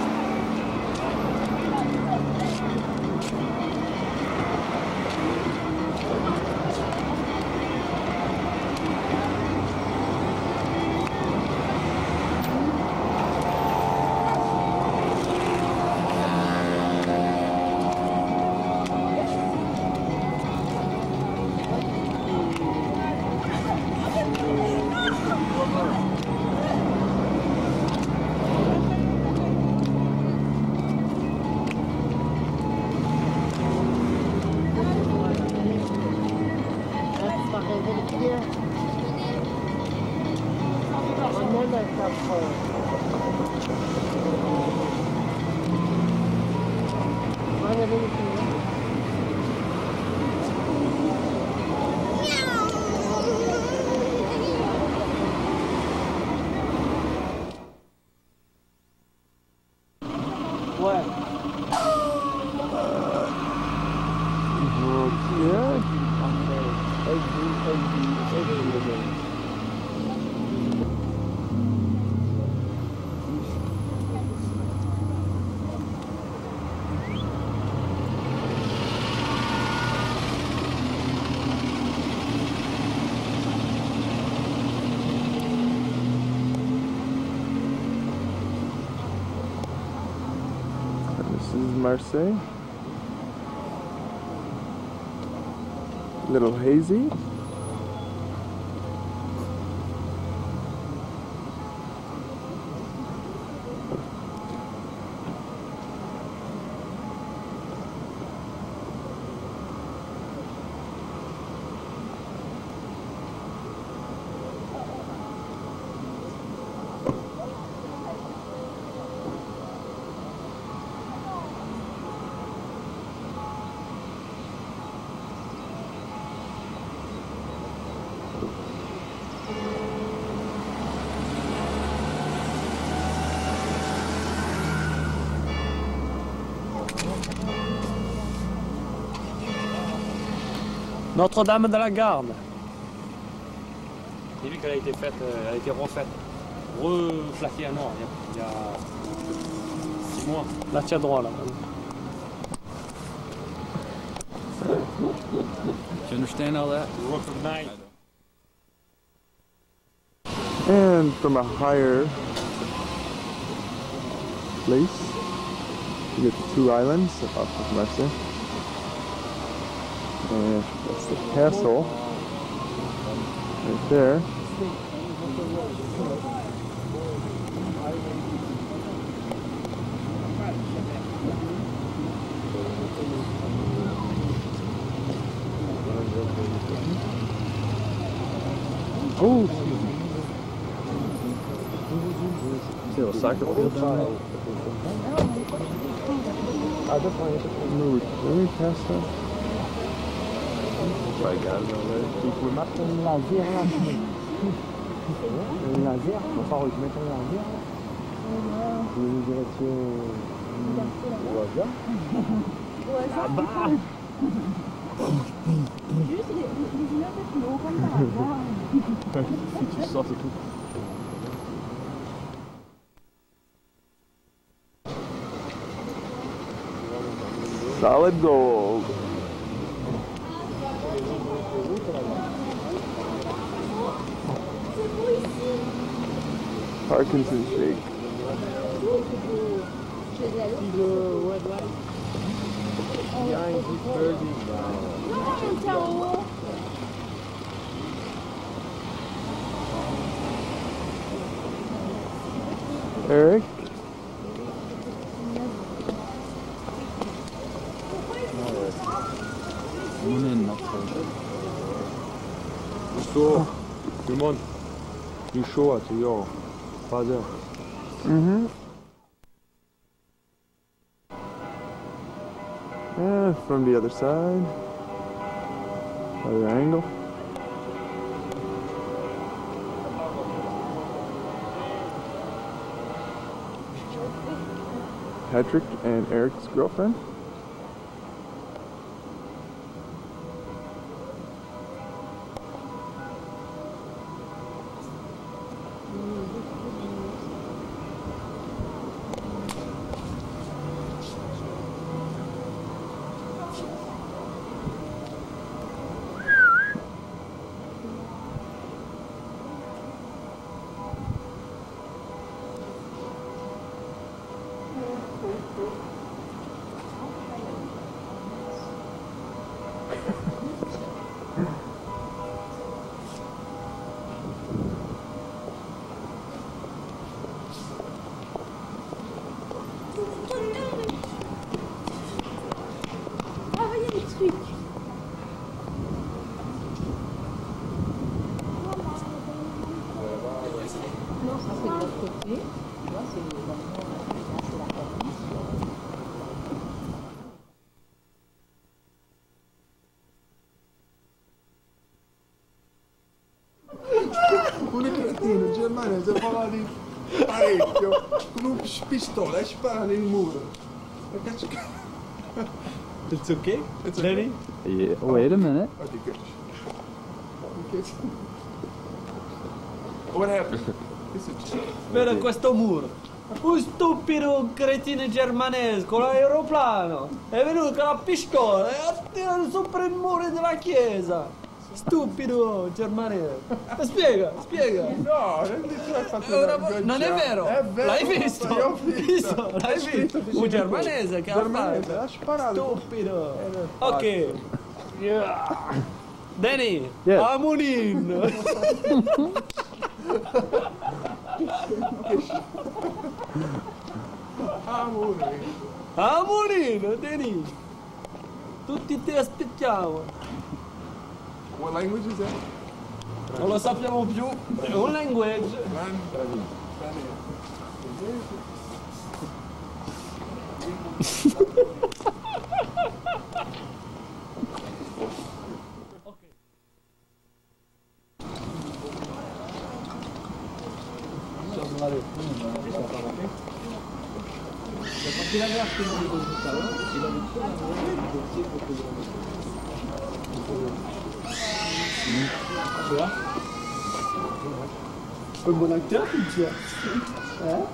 Speaker 11: Marseille. Little hazy.
Speaker 18: Notre-Dame de la Garde. J'ai vu qu'elle a été faite, elle a été refaite, reflaquée en or il y a, il y a six mois. Là, tu as droit là.
Speaker 8: Do you understand all that?
Speaker 11: And from a higher place, you get the two islands off of Marseille. And that's the castle right there. Oh! See a soccer field down there? No, let me pass that. Probably got it already.
Speaker 2: Tu peux mettre un laser là. Un laser, on va pas mettre un laser. Je vais une direction au hasard.
Speaker 20: Au hasard.
Speaker 2: Ah bah.
Speaker 20: Juste les, les immeubles plus hauts comme par hasard.
Speaker 11: Si tu sors, c'est tout. Solid gold. Parkinson's shake. Eric?
Speaker 14: Chaud. Tout le monde. Du chaud, tu vois. Pas d'heure.
Speaker 11: Mm-hmm. And from the other side, other angle. Patrick and Eric's girlfriend.
Speaker 14: Pure cretino, in Germania si parla di parecchio, con un pistola e spara nel muro.
Speaker 18: It's okay?
Speaker 14: It's
Speaker 18: Lenny?
Speaker 8: Yeah, wait a minute.
Speaker 14: What happened?
Speaker 18: Vedi questo muro? Un stupido cretino germanese con l'aeroplano è venuto con la pistola e ha tirato sopra il muro della chiesa. Stupido germanese. Spiega, spiega.
Speaker 14: No, non hai fatto
Speaker 18: È una
Speaker 14: una
Speaker 18: vo-
Speaker 14: good
Speaker 18: non è
Speaker 14: job.
Speaker 18: vero.
Speaker 14: È vero.
Speaker 18: L'hai visto?
Speaker 14: Io ho visto.
Speaker 18: L'hai
Speaker 14: È scritto
Speaker 18: visto?
Speaker 14: vicino
Speaker 18: Un
Speaker 14: a
Speaker 18: germanese
Speaker 14: tu.
Speaker 18: che ha
Speaker 14: Germanese,
Speaker 18: fatto.
Speaker 14: ha sparato.
Speaker 18: Stupido.
Speaker 14: Eh,
Speaker 18: Ok. Danny,
Speaker 8: Yes.
Speaker 18: Amunin.
Speaker 14: Amore.
Speaker 18: Amunin, Danny. Tutti ti aspettiamo.
Speaker 14: What language is that?
Speaker 18: Non lo sappiamo più. È un language.
Speaker 2: Un bon acteur, tu vois. Hein?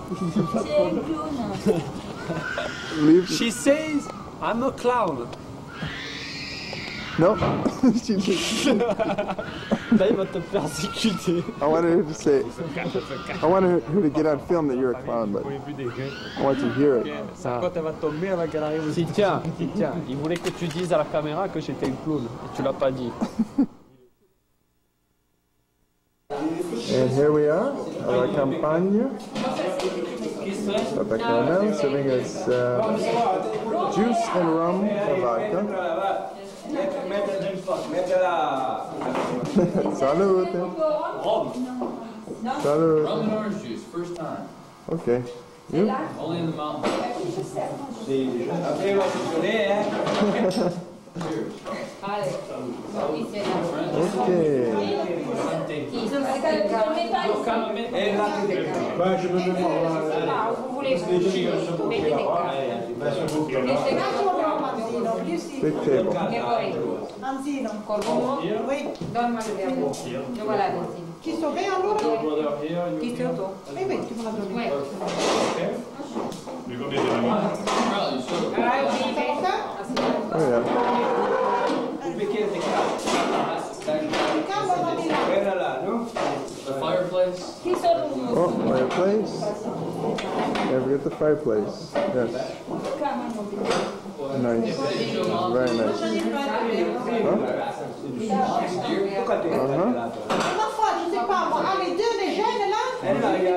Speaker 18: She says I'm a clown.
Speaker 11: No.
Speaker 18: Là, il va te persécuter.
Speaker 11: I wanted her to say, I wanted her to get on film that you're a clown, but I want to hear it.
Speaker 18: Quand elle va tomber avec elle arrive. Si, tiens, tiens, il voulait que tu dises à la caméra que j'étais un clown. Et tu l'as pas dit.
Speaker 11: And here we are, at la campagne. Papa Caramel serving us uh, juice and rum and vodka. Salute. Salute.
Speaker 21: Rum and orange juice, first time.
Speaker 11: Okay. You?
Speaker 21: Only in the mountains.
Speaker 11: Okay. Big table.
Speaker 15: Anzino. Oui.
Speaker 19: Donne-moi le verre d'eau. Le voilà, Anzino.
Speaker 15: Chi sto bene allora?
Speaker 19: Chi sei tu?
Speaker 15: E metti me la donne.
Speaker 19: Ouais.
Speaker 11: Oh yeah.
Speaker 21: The fireplace.
Speaker 11: Oh, fireplace. Never forget the fireplace. Yes. Nice. Very nice. Huh? Uh-huh.
Speaker 15: Ma foi, je sais pas, moi. Ah, les deux, les jeunes là? Eh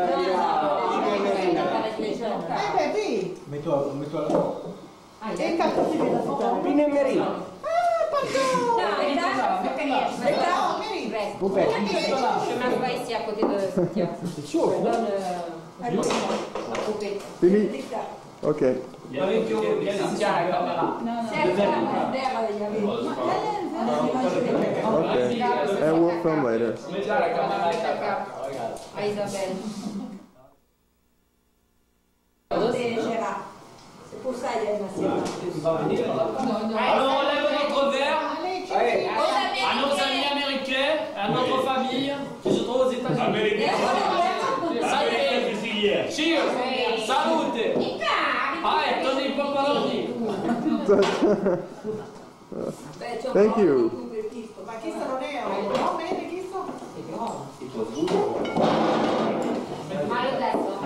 Speaker 15: ben oui.
Speaker 2: Mets-toi, mets-toi là.
Speaker 15: E cazzo si vede la foto?
Speaker 2: Pino e Merino.
Speaker 15: Ah, pardon.
Speaker 19: Non, là, c'est rien.
Speaker 15: Mais là, Mary.
Speaker 19: Reste.
Speaker 2: Vous faites.
Speaker 19: Je m'assois ici à côté de Cynthia.
Speaker 2: C'est chaud,
Speaker 19: Je
Speaker 2: hein?
Speaker 19: donne euh, la poupée.
Speaker 11: Fini? Okay.
Speaker 18: Cynthia à la caméra.
Speaker 11: Okay. And we'll film later.
Speaker 19: À Isabelle.
Speaker 3: pour ça, il y a une assiette.
Speaker 18: Il va venir. Alors on lève notre verre à nos amis américains, à notre famille qui se trouve aux États-Unis. Salute! Cheers! Salute! Ah, e torni il paparoni!
Speaker 11: Thank you.
Speaker 15: Ma chi sta non è? No, bene, chi sta?
Speaker 19: Maledetto.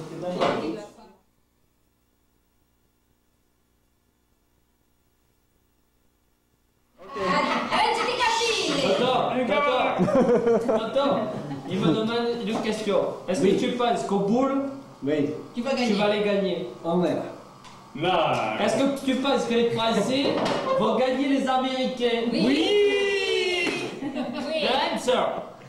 Speaker 18: Attends, attends, il me demande une question. Est-ce que tu penses qu'au boule,
Speaker 5: oui.
Speaker 18: tu vas gagner? Tu vas les gagner.
Speaker 5: En mer.
Speaker 18: Non. Est-ce que tu penses que les Français vont gagner les Américains?
Speaker 19: Oui.
Speaker 18: Oui.
Speaker 19: Oui.
Speaker 18: The answer.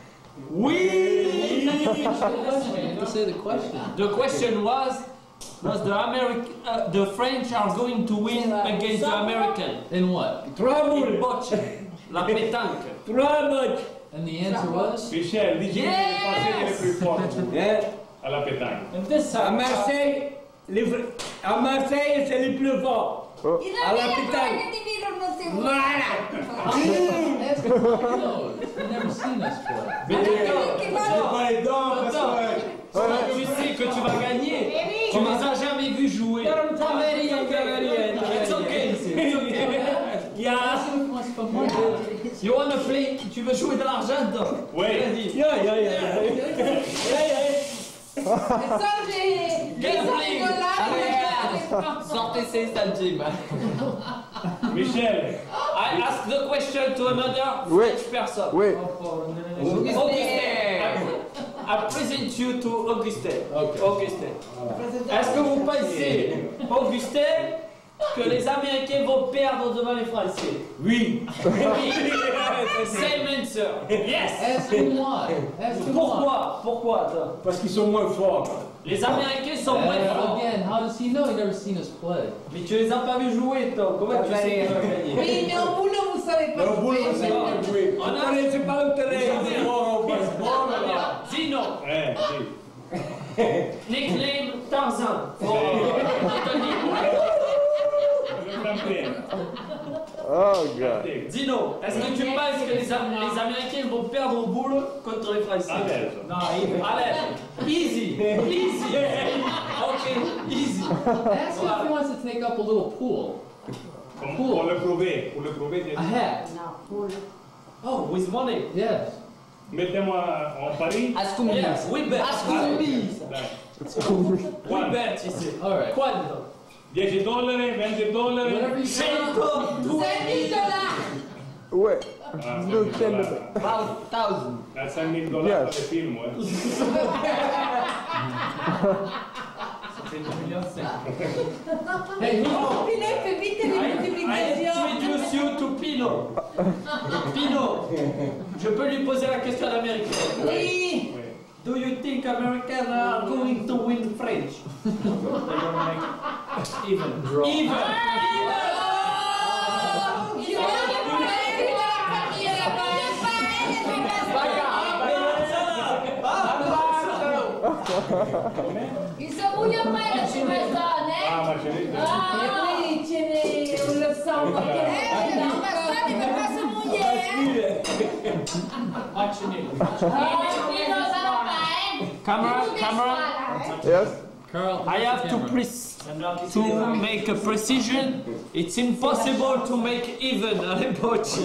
Speaker 18: Oui.
Speaker 21: Say the question.
Speaker 18: The question was, was the American, uh, the French are going to win against the American?
Speaker 21: In what?
Speaker 18: In bocce. La pétanque.
Speaker 21: And the answer was?
Speaker 9: Michel, dici che le Français sono più forti alla pétanque.
Speaker 5: À Marseille, les, à Marseille, c'est les plus forts.
Speaker 11: Oh.
Speaker 5: À la pétanque. Voilà.
Speaker 21: No, I've never seen us play.
Speaker 18: Tu sais que tu vas gagner. Tu les as jamais vus jouer. It's okay. It's okay. Yeah. You wanna play? Tu veux jouer de l'argent?
Speaker 9: Oui.
Speaker 5: Yeah, yeah, yeah.
Speaker 18: Gambling. Sortez ces centimes.
Speaker 9: Michel.
Speaker 18: I ask the question to another
Speaker 11: Oui.
Speaker 18: French person.
Speaker 11: Oui.
Speaker 18: Augustin. I present you to Augustin. Okay. Augustin. Est-ce que vous pensez, Augustin, que les Américains vont perdre devant les Français?
Speaker 9: Oui.
Speaker 18: Oui. Same answer. Yes.
Speaker 21: Ask him why. Ask him why.
Speaker 18: Pourquoi? Pourquoi? Attends.
Speaker 9: Parce qu'ils sont moins forts.
Speaker 18: Les Américains sont moins forts.
Speaker 21: Again, how does he know? He never seen us play.
Speaker 18: Mais tu les as pas vus jouer, toi. Comment tu sais qu'ils vont gagner?
Speaker 15: Oui, mais au boulot, vous savez pas.
Speaker 9: Au boulot, vous savez pas jouer.
Speaker 18: On a...
Speaker 5: connaissez pas le terrain.
Speaker 18: Zino.
Speaker 9: Eh, sì.
Speaker 18: Nickname Tarzan. For Anthony.
Speaker 11: Oh god.
Speaker 18: Dino, est-ce que tu penses que les, Am les Américains vont perdre au boule contre les Français? Non, allez. Easy. Easy. Ok, easy.
Speaker 21: Ask him if he wants to take up a little pool.
Speaker 9: Pour le prouver. Pour le prouver.
Speaker 21: A hat.
Speaker 18: Oh, with money.
Speaker 21: Yes.
Speaker 9: Mettez-moi en pari.
Speaker 18: Ascombi. Yes, we bet. Ascombi. We bet, ici.
Speaker 21: All right.
Speaker 18: Quando?
Speaker 9: dieci dollari, venti dollari.
Speaker 21: Whatever you
Speaker 18: cento.
Speaker 3: sei dollari.
Speaker 11: Ouais.
Speaker 9: Ah,
Speaker 11: No, ten of it.
Speaker 5: Thousand.
Speaker 9: Da sei mille dollari per il film, eh.
Speaker 21: Hey, who?
Speaker 15: Philippe, vite les
Speaker 18: I
Speaker 15: multiplications.
Speaker 18: introduce you to Pino. Pino, je peux lui poser la question à l'américain.
Speaker 15: Oui.
Speaker 18: Do you think Americans are going to win French? They're gonna make even. Draw. Even.
Speaker 4: Il se muglia bene su questa, eh?
Speaker 9: Ah, ma ce l'hai.
Speaker 4: Ah,
Speaker 15: Oui, ce n'è un sangue che
Speaker 4: eh, no, ma state per questa moglie, eh?
Speaker 18: Camera, camera.
Speaker 11: Yes.
Speaker 21: Carl,
Speaker 18: I have to press to make a precision. It's impossible to make even alle bocce.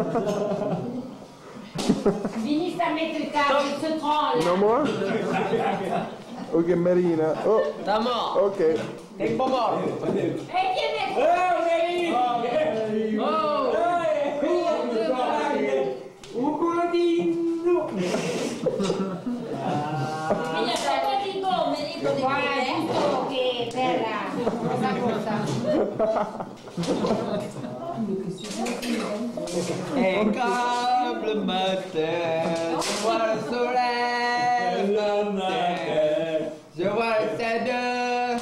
Speaker 4: Finissez à mettre le câble, il se troll.
Speaker 11: No more? Ok, Marina. Oh.
Speaker 5: T'as mort.
Speaker 11: Ok.
Speaker 5: T'es pas mort.
Speaker 4: E tiene...
Speaker 5: Oh, un culadino.
Speaker 4: Mi aspetta di come, dico di come, che bella, cosa cosa.
Speaker 5: Et comme le matin, je vois le soleil, le matin, je vois le stade.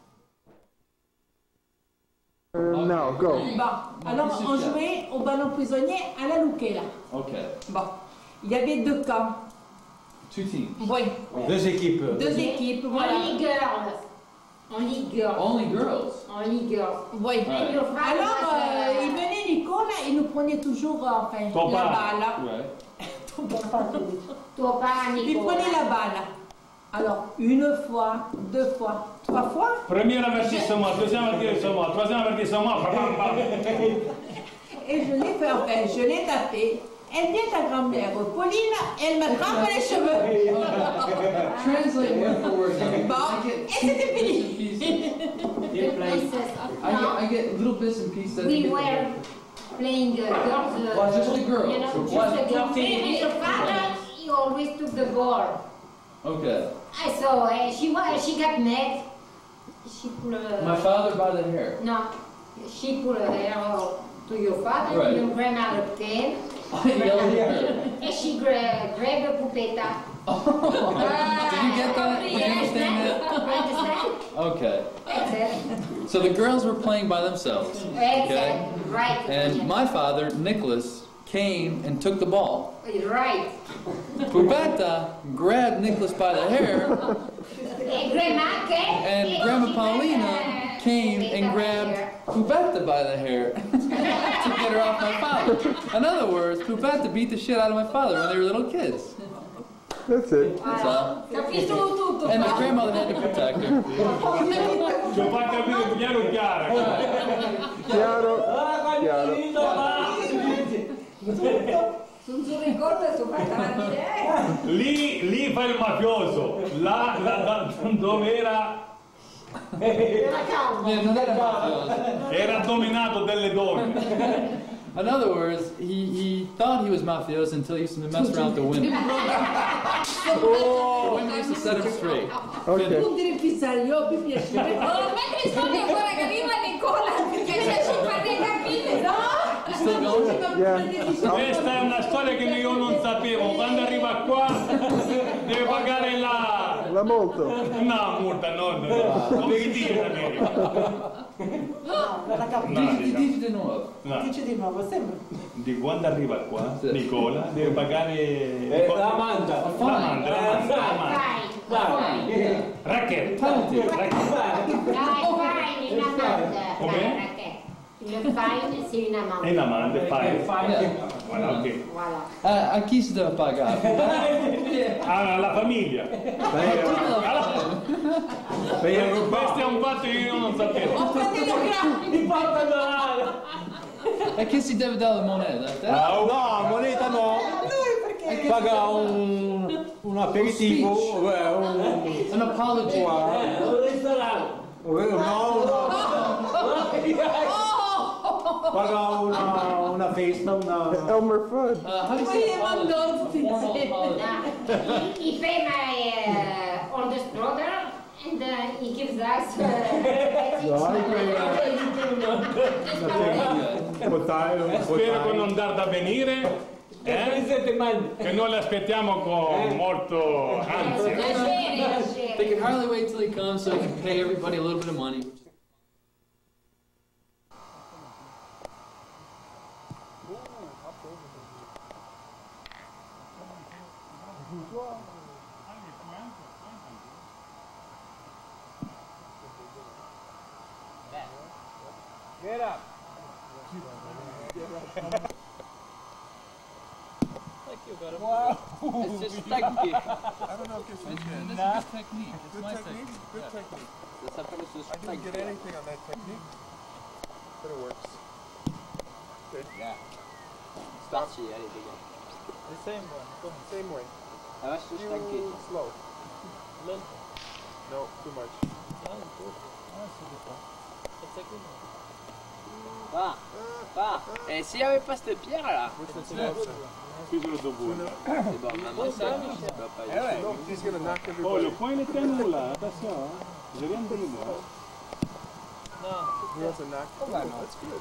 Speaker 11: Now, go.
Speaker 15: Bon, alors on jouait au ballon prisonnier à la Louquet là.
Speaker 21: Okay.
Speaker 15: Bon, il y avait deux camps.
Speaker 21: Two teams.
Speaker 15: Oui.
Speaker 9: Deux équipes.
Speaker 15: Deux équipes, voilà.
Speaker 4: Only girls.
Speaker 19: Only girls.
Speaker 21: Only girls.
Speaker 19: Only girls.
Speaker 21: Ouais.
Speaker 19: And your father
Speaker 15: Alors,
Speaker 19: was,
Speaker 15: euh,
Speaker 19: uh,
Speaker 15: il venait Nicolas et nous prenait toujours euh, enfin,
Speaker 21: Ton
Speaker 15: la
Speaker 21: père.
Speaker 15: balle.
Speaker 21: Ouais.
Speaker 19: Tuo padre
Speaker 15: Il
Speaker 19: Nicola.
Speaker 15: prenait la balle. Alors, une fois, deux fois, trois fois.
Speaker 9: Premier avertissement, deuxième avertissement, troisième avertissement.
Speaker 15: Et je l'ai fait, enfin, je l'ai tapé. Elle vient ta grand-mère, Pauline, elle me trempe les cheveux.
Speaker 21: Translate word for word.
Speaker 15: Bon, et c'était fini.
Speaker 21: I get, I get little bits and pieces. that
Speaker 19: We
Speaker 21: they-
Speaker 19: were playing uh, girls. Uh,
Speaker 21: Well, just the girls.
Speaker 19: You know,
Speaker 21: So
Speaker 19: just
Speaker 21: what-
Speaker 19: the girls. And your father, he always took the ball.
Speaker 21: Okay.
Speaker 19: I saw uh, she was she got mad. She pulled. Uh,
Speaker 21: My father by the hair.
Speaker 19: No, she pulled her hair uh, to your father.
Speaker 21: Right.
Speaker 19: Your grandmother came.
Speaker 21: I yelled at her.
Speaker 19: And she gra grabbed a pupetta.
Speaker 21: Did you get that? Did you understand that?
Speaker 19: Understand?
Speaker 21: Okay.
Speaker 19: That's it.
Speaker 21: So the girls were playing by themselves. Okay.
Speaker 19: Exactly. Right.
Speaker 21: And my father, Nicholas, came and took the ball.
Speaker 19: Right.
Speaker 21: Pupetta grabbed Nicholas by the hair,
Speaker 19: And grandma came.
Speaker 21: and Grandma Paulina came and grabbed Pupetta by the hair to get her off my father. In other words, Pupetta beat the shit out of my father when they were little kids.
Speaker 11: That's it.
Speaker 21: That's all.
Speaker 15: Capito tutto.
Speaker 21: And my grandmother had to protect her.
Speaker 9: Ci ho fatto capire chiaro chiaro.
Speaker 11: Chiaro, chiaro.
Speaker 19: Non si ricorda su
Speaker 9: Lì, lì fa il mafioso. Là, là, là dove era.
Speaker 21: Yeah, non era mafioso.
Speaker 9: Era dominato dalle donne.
Speaker 21: In other words, he, he thought he was mafioso until he used to mess around with the women. The women used to set him straight.
Speaker 11: Okay.
Speaker 15: Non dire pizzare, io mi piace.
Speaker 4: Oh, mentre sono ancora che arriva Nicola, perché c'è su quelle capite, no?
Speaker 21: Still going?
Speaker 9: Questa è una storia che io non sapevo. Quando arriva qua deve pagare la...
Speaker 11: La molto.
Speaker 9: No, multa, no, no. Come che dice in America?
Speaker 15: No, non la capisco.
Speaker 21: Dici, dici di nuovo.
Speaker 9: No.
Speaker 15: Dice di nuovo, sembra.
Speaker 9: Di quando arriva qua, Nicola deve pagare...
Speaker 5: Eh, la manda.
Speaker 9: La manda, la manda, la manda.
Speaker 5: Dai.
Speaker 9: Racket.
Speaker 21: Penalty.
Speaker 9: Racket.
Speaker 19: Dai, fai in amanda.
Speaker 9: Come?
Speaker 19: Le fine, c'est une amende.
Speaker 9: È una manda, fai. Voilà, ok.
Speaker 19: Voilà.
Speaker 21: A, a chi si deve pagare?
Speaker 9: Ah, alla famiglia. Questo è un fatto che io non sapevo.
Speaker 21: A chi si deve dare la moneta?
Speaker 5: Ah, no, moneta no. Paga un, un aperitivo. Un,
Speaker 21: An apology.
Speaker 5: un ristorante. No, no. Paga una, una festa, una...
Speaker 11: Elmer Fudd.
Speaker 21: Uh, how do you say apology? Formal apology.
Speaker 19: He, he paid my uh, oldest brother and uh, he gives us. Uh,
Speaker 9: Spero con non dar da venire. Eh? Che noi le aspettiamo con molto ansia.
Speaker 21: They can hardly wait till he comes so he can pay everybody a little bit of money.
Speaker 5: Get up.
Speaker 21: Thank you, brother.
Speaker 5: Wow.
Speaker 21: It's just technique.
Speaker 11: I don't know if this is good.
Speaker 21: This is good technique. It's
Speaker 11: Good
Speaker 21: my
Speaker 11: technique?
Speaker 21: technique.
Speaker 11: Good
Speaker 21: Yeah.
Speaker 11: technique.
Speaker 21: This happens to
Speaker 11: I didn't get anything on that technique, but it works. Good.
Speaker 5: Yeah. Starci, allez, les gars.
Speaker 11: The same one. Go same way.
Speaker 5: Ah, ouais, je suis tanké.
Speaker 11: Too slow. No, too much.
Speaker 5: Va, va. Et s'il n'y avait pas cette pierre là?
Speaker 9: Piccolo dovuto.
Speaker 5: C'est bon, maman, ça, ça va pas y aller.
Speaker 11: No, he's gonna knock
Speaker 9: Oh,
Speaker 11: everybody.
Speaker 9: lo puoi mettere nulla, attenzione. Je viens di nulla.
Speaker 11: He wants to knock. Oh, that's good.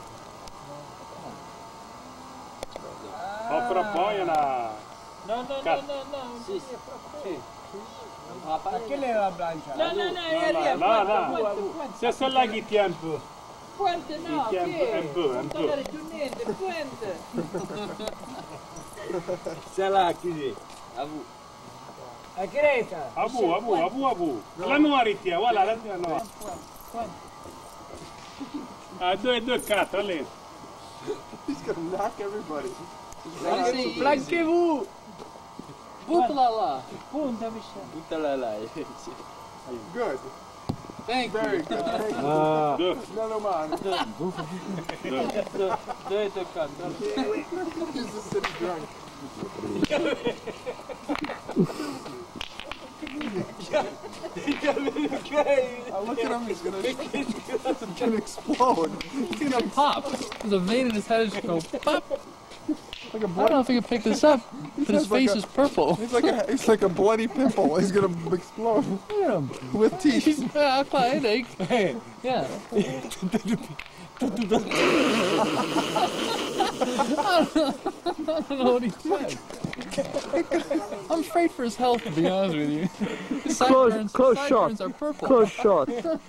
Speaker 9: Offro poi una...
Speaker 5: No, no, no,
Speaker 9: Cut.
Speaker 5: no, no. Sì, sì. Non farà pas.
Speaker 6: Quelle è la Blancia?
Speaker 5: No, no, no,
Speaker 9: Là, là, là, là. C'est celle-là qui tient un peu.
Speaker 6: Puente no,
Speaker 9: Qui tient
Speaker 6: che?
Speaker 9: un peu, un
Speaker 6: Non
Speaker 9: peu.
Speaker 6: toccare più niente, puente.
Speaker 5: Celle-là, accusée. À vous.
Speaker 6: A Greta.
Speaker 9: Abu, Abu, Abu, Abu. La nuoritia, voilà, la nuoritia. Ah, due, due cazzo, lì.
Speaker 14: He's gonna knock everybody.
Speaker 21: Flanquez-vous! Boutlala!
Speaker 6: Punta, Michel.
Speaker 21: Boutlala.
Speaker 14: Good.
Speaker 21: Thank you.
Speaker 14: Very good. Thank you.
Speaker 21: Ah.
Speaker 14: No, no, man.
Speaker 21: Due, due cazzo.
Speaker 14: He's a city drunk. Oh, look at him, he's gonna, he's gonna explode.
Speaker 21: He's gonna pop. There's a vein in his head, it's gonna go pop. Like a I don't know if he can pick this up, but his face like a, is purple.
Speaker 14: He's like a, he's like a bloody pimple. He's gonna explode.
Speaker 21: Look at him.
Speaker 14: With teeth.
Speaker 21: Yeah, I've got a headache. Yeah. I don't know what he said. I'm afraid for his health, to be honest with you. His
Speaker 8: close
Speaker 21: sideburns,
Speaker 8: close
Speaker 21: his
Speaker 8: shot.
Speaker 21: sideburns are purple.
Speaker 8: Close shot.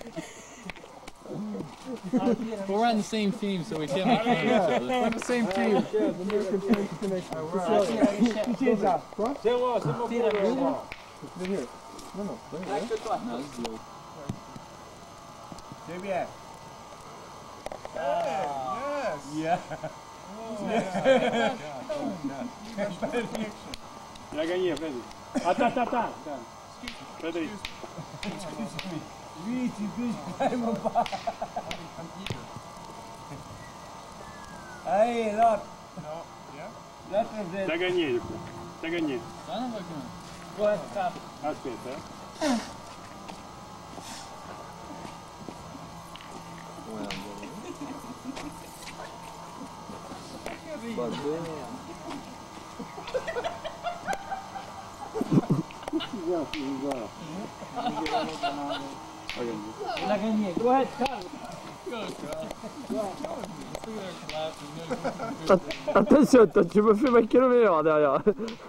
Speaker 21: But we're on the same team, so we can't make fun of each other.
Speaker 14: We're on the same team. Yeah, the American Tank Connection.
Speaker 6: C'est bon, c'est bon. Tire le bras.
Speaker 14: Right here. No, no.
Speaker 6: Like que toi.
Speaker 21: No, this is good.
Speaker 6: C'est bien.
Speaker 14: Yes.
Speaker 6: Yeah.
Speaker 9: La gagné, Freddy. Attends, attends, attends. Freddy.
Speaker 6: Lui, tu bouges vraiment pas. Allez, l'autre. L'autre, c'est...
Speaker 9: T'as gagné, t'as gagné.
Speaker 6: Ouais, ça.
Speaker 9: Aspetta.
Speaker 6: Il a gagné. Go ahead, Carl.
Speaker 8: Attention, toi, tu me fais ma kilomètre derrière.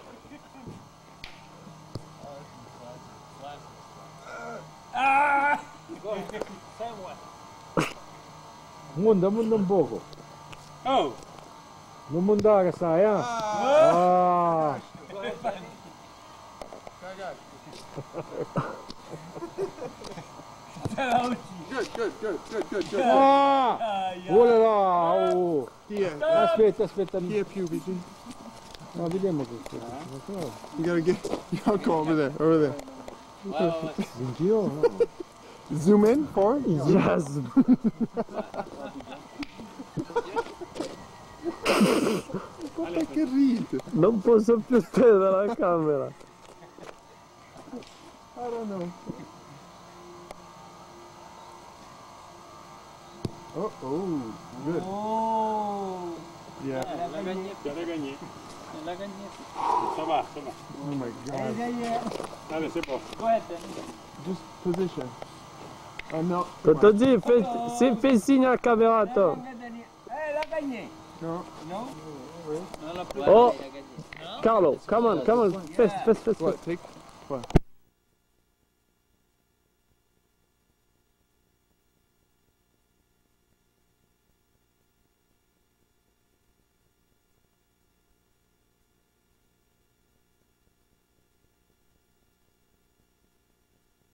Speaker 6: Ah!
Speaker 2: Monda, monda un poco.
Speaker 9: Oh!
Speaker 2: Non mondare, sai, eh? Ah!
Speaker 14: Good, good, good, good, good, good.
Speaker 2: Ah! Oh là là! Oh!
Speaker 14: Yeah.
Speaker 2: Aspetta, aspetta.
Speaker 14: Here, pubici.
Speaker 2: No, vediamo questo.
Speaker 14: You gotta get, you gotta go over there, over there.
Speaker 2: Anch'io?
Speaker 14: Zoom in for?
Speaker 8: Yes!
Speaker 14: Guarda che ride.
Speaker 8: Non posso più stare la camera.
Speaker 14: I don't know. Oh, oh, good.
Speaker 6: Oh!
Speaker 14: Yeah.
Speaker 9: Elle a gagné. Elle a gagné.
Speaker 6: Elle a gagné.
Speaker 9: Ça va, ça va.
Speaker 14: Oh my
Speaker 6: Elle a
Speaker 14: God.
Speaker 6: gagné.
Speaker 9: Allez, c'est bon.
Speaker 6: Go ahead,
Speaker 14: Just position. Oh no.
Speaker 8: Totò, fais, si, fais signe à la caméra, toi.
Speaker 6: Elle a gagné.
Speaker 14: No.
Speaker 6: Non?
Speaker 8: Oh, Carlo, come on, come on, fast, fast, fast.
Speaker 14: What? Take what?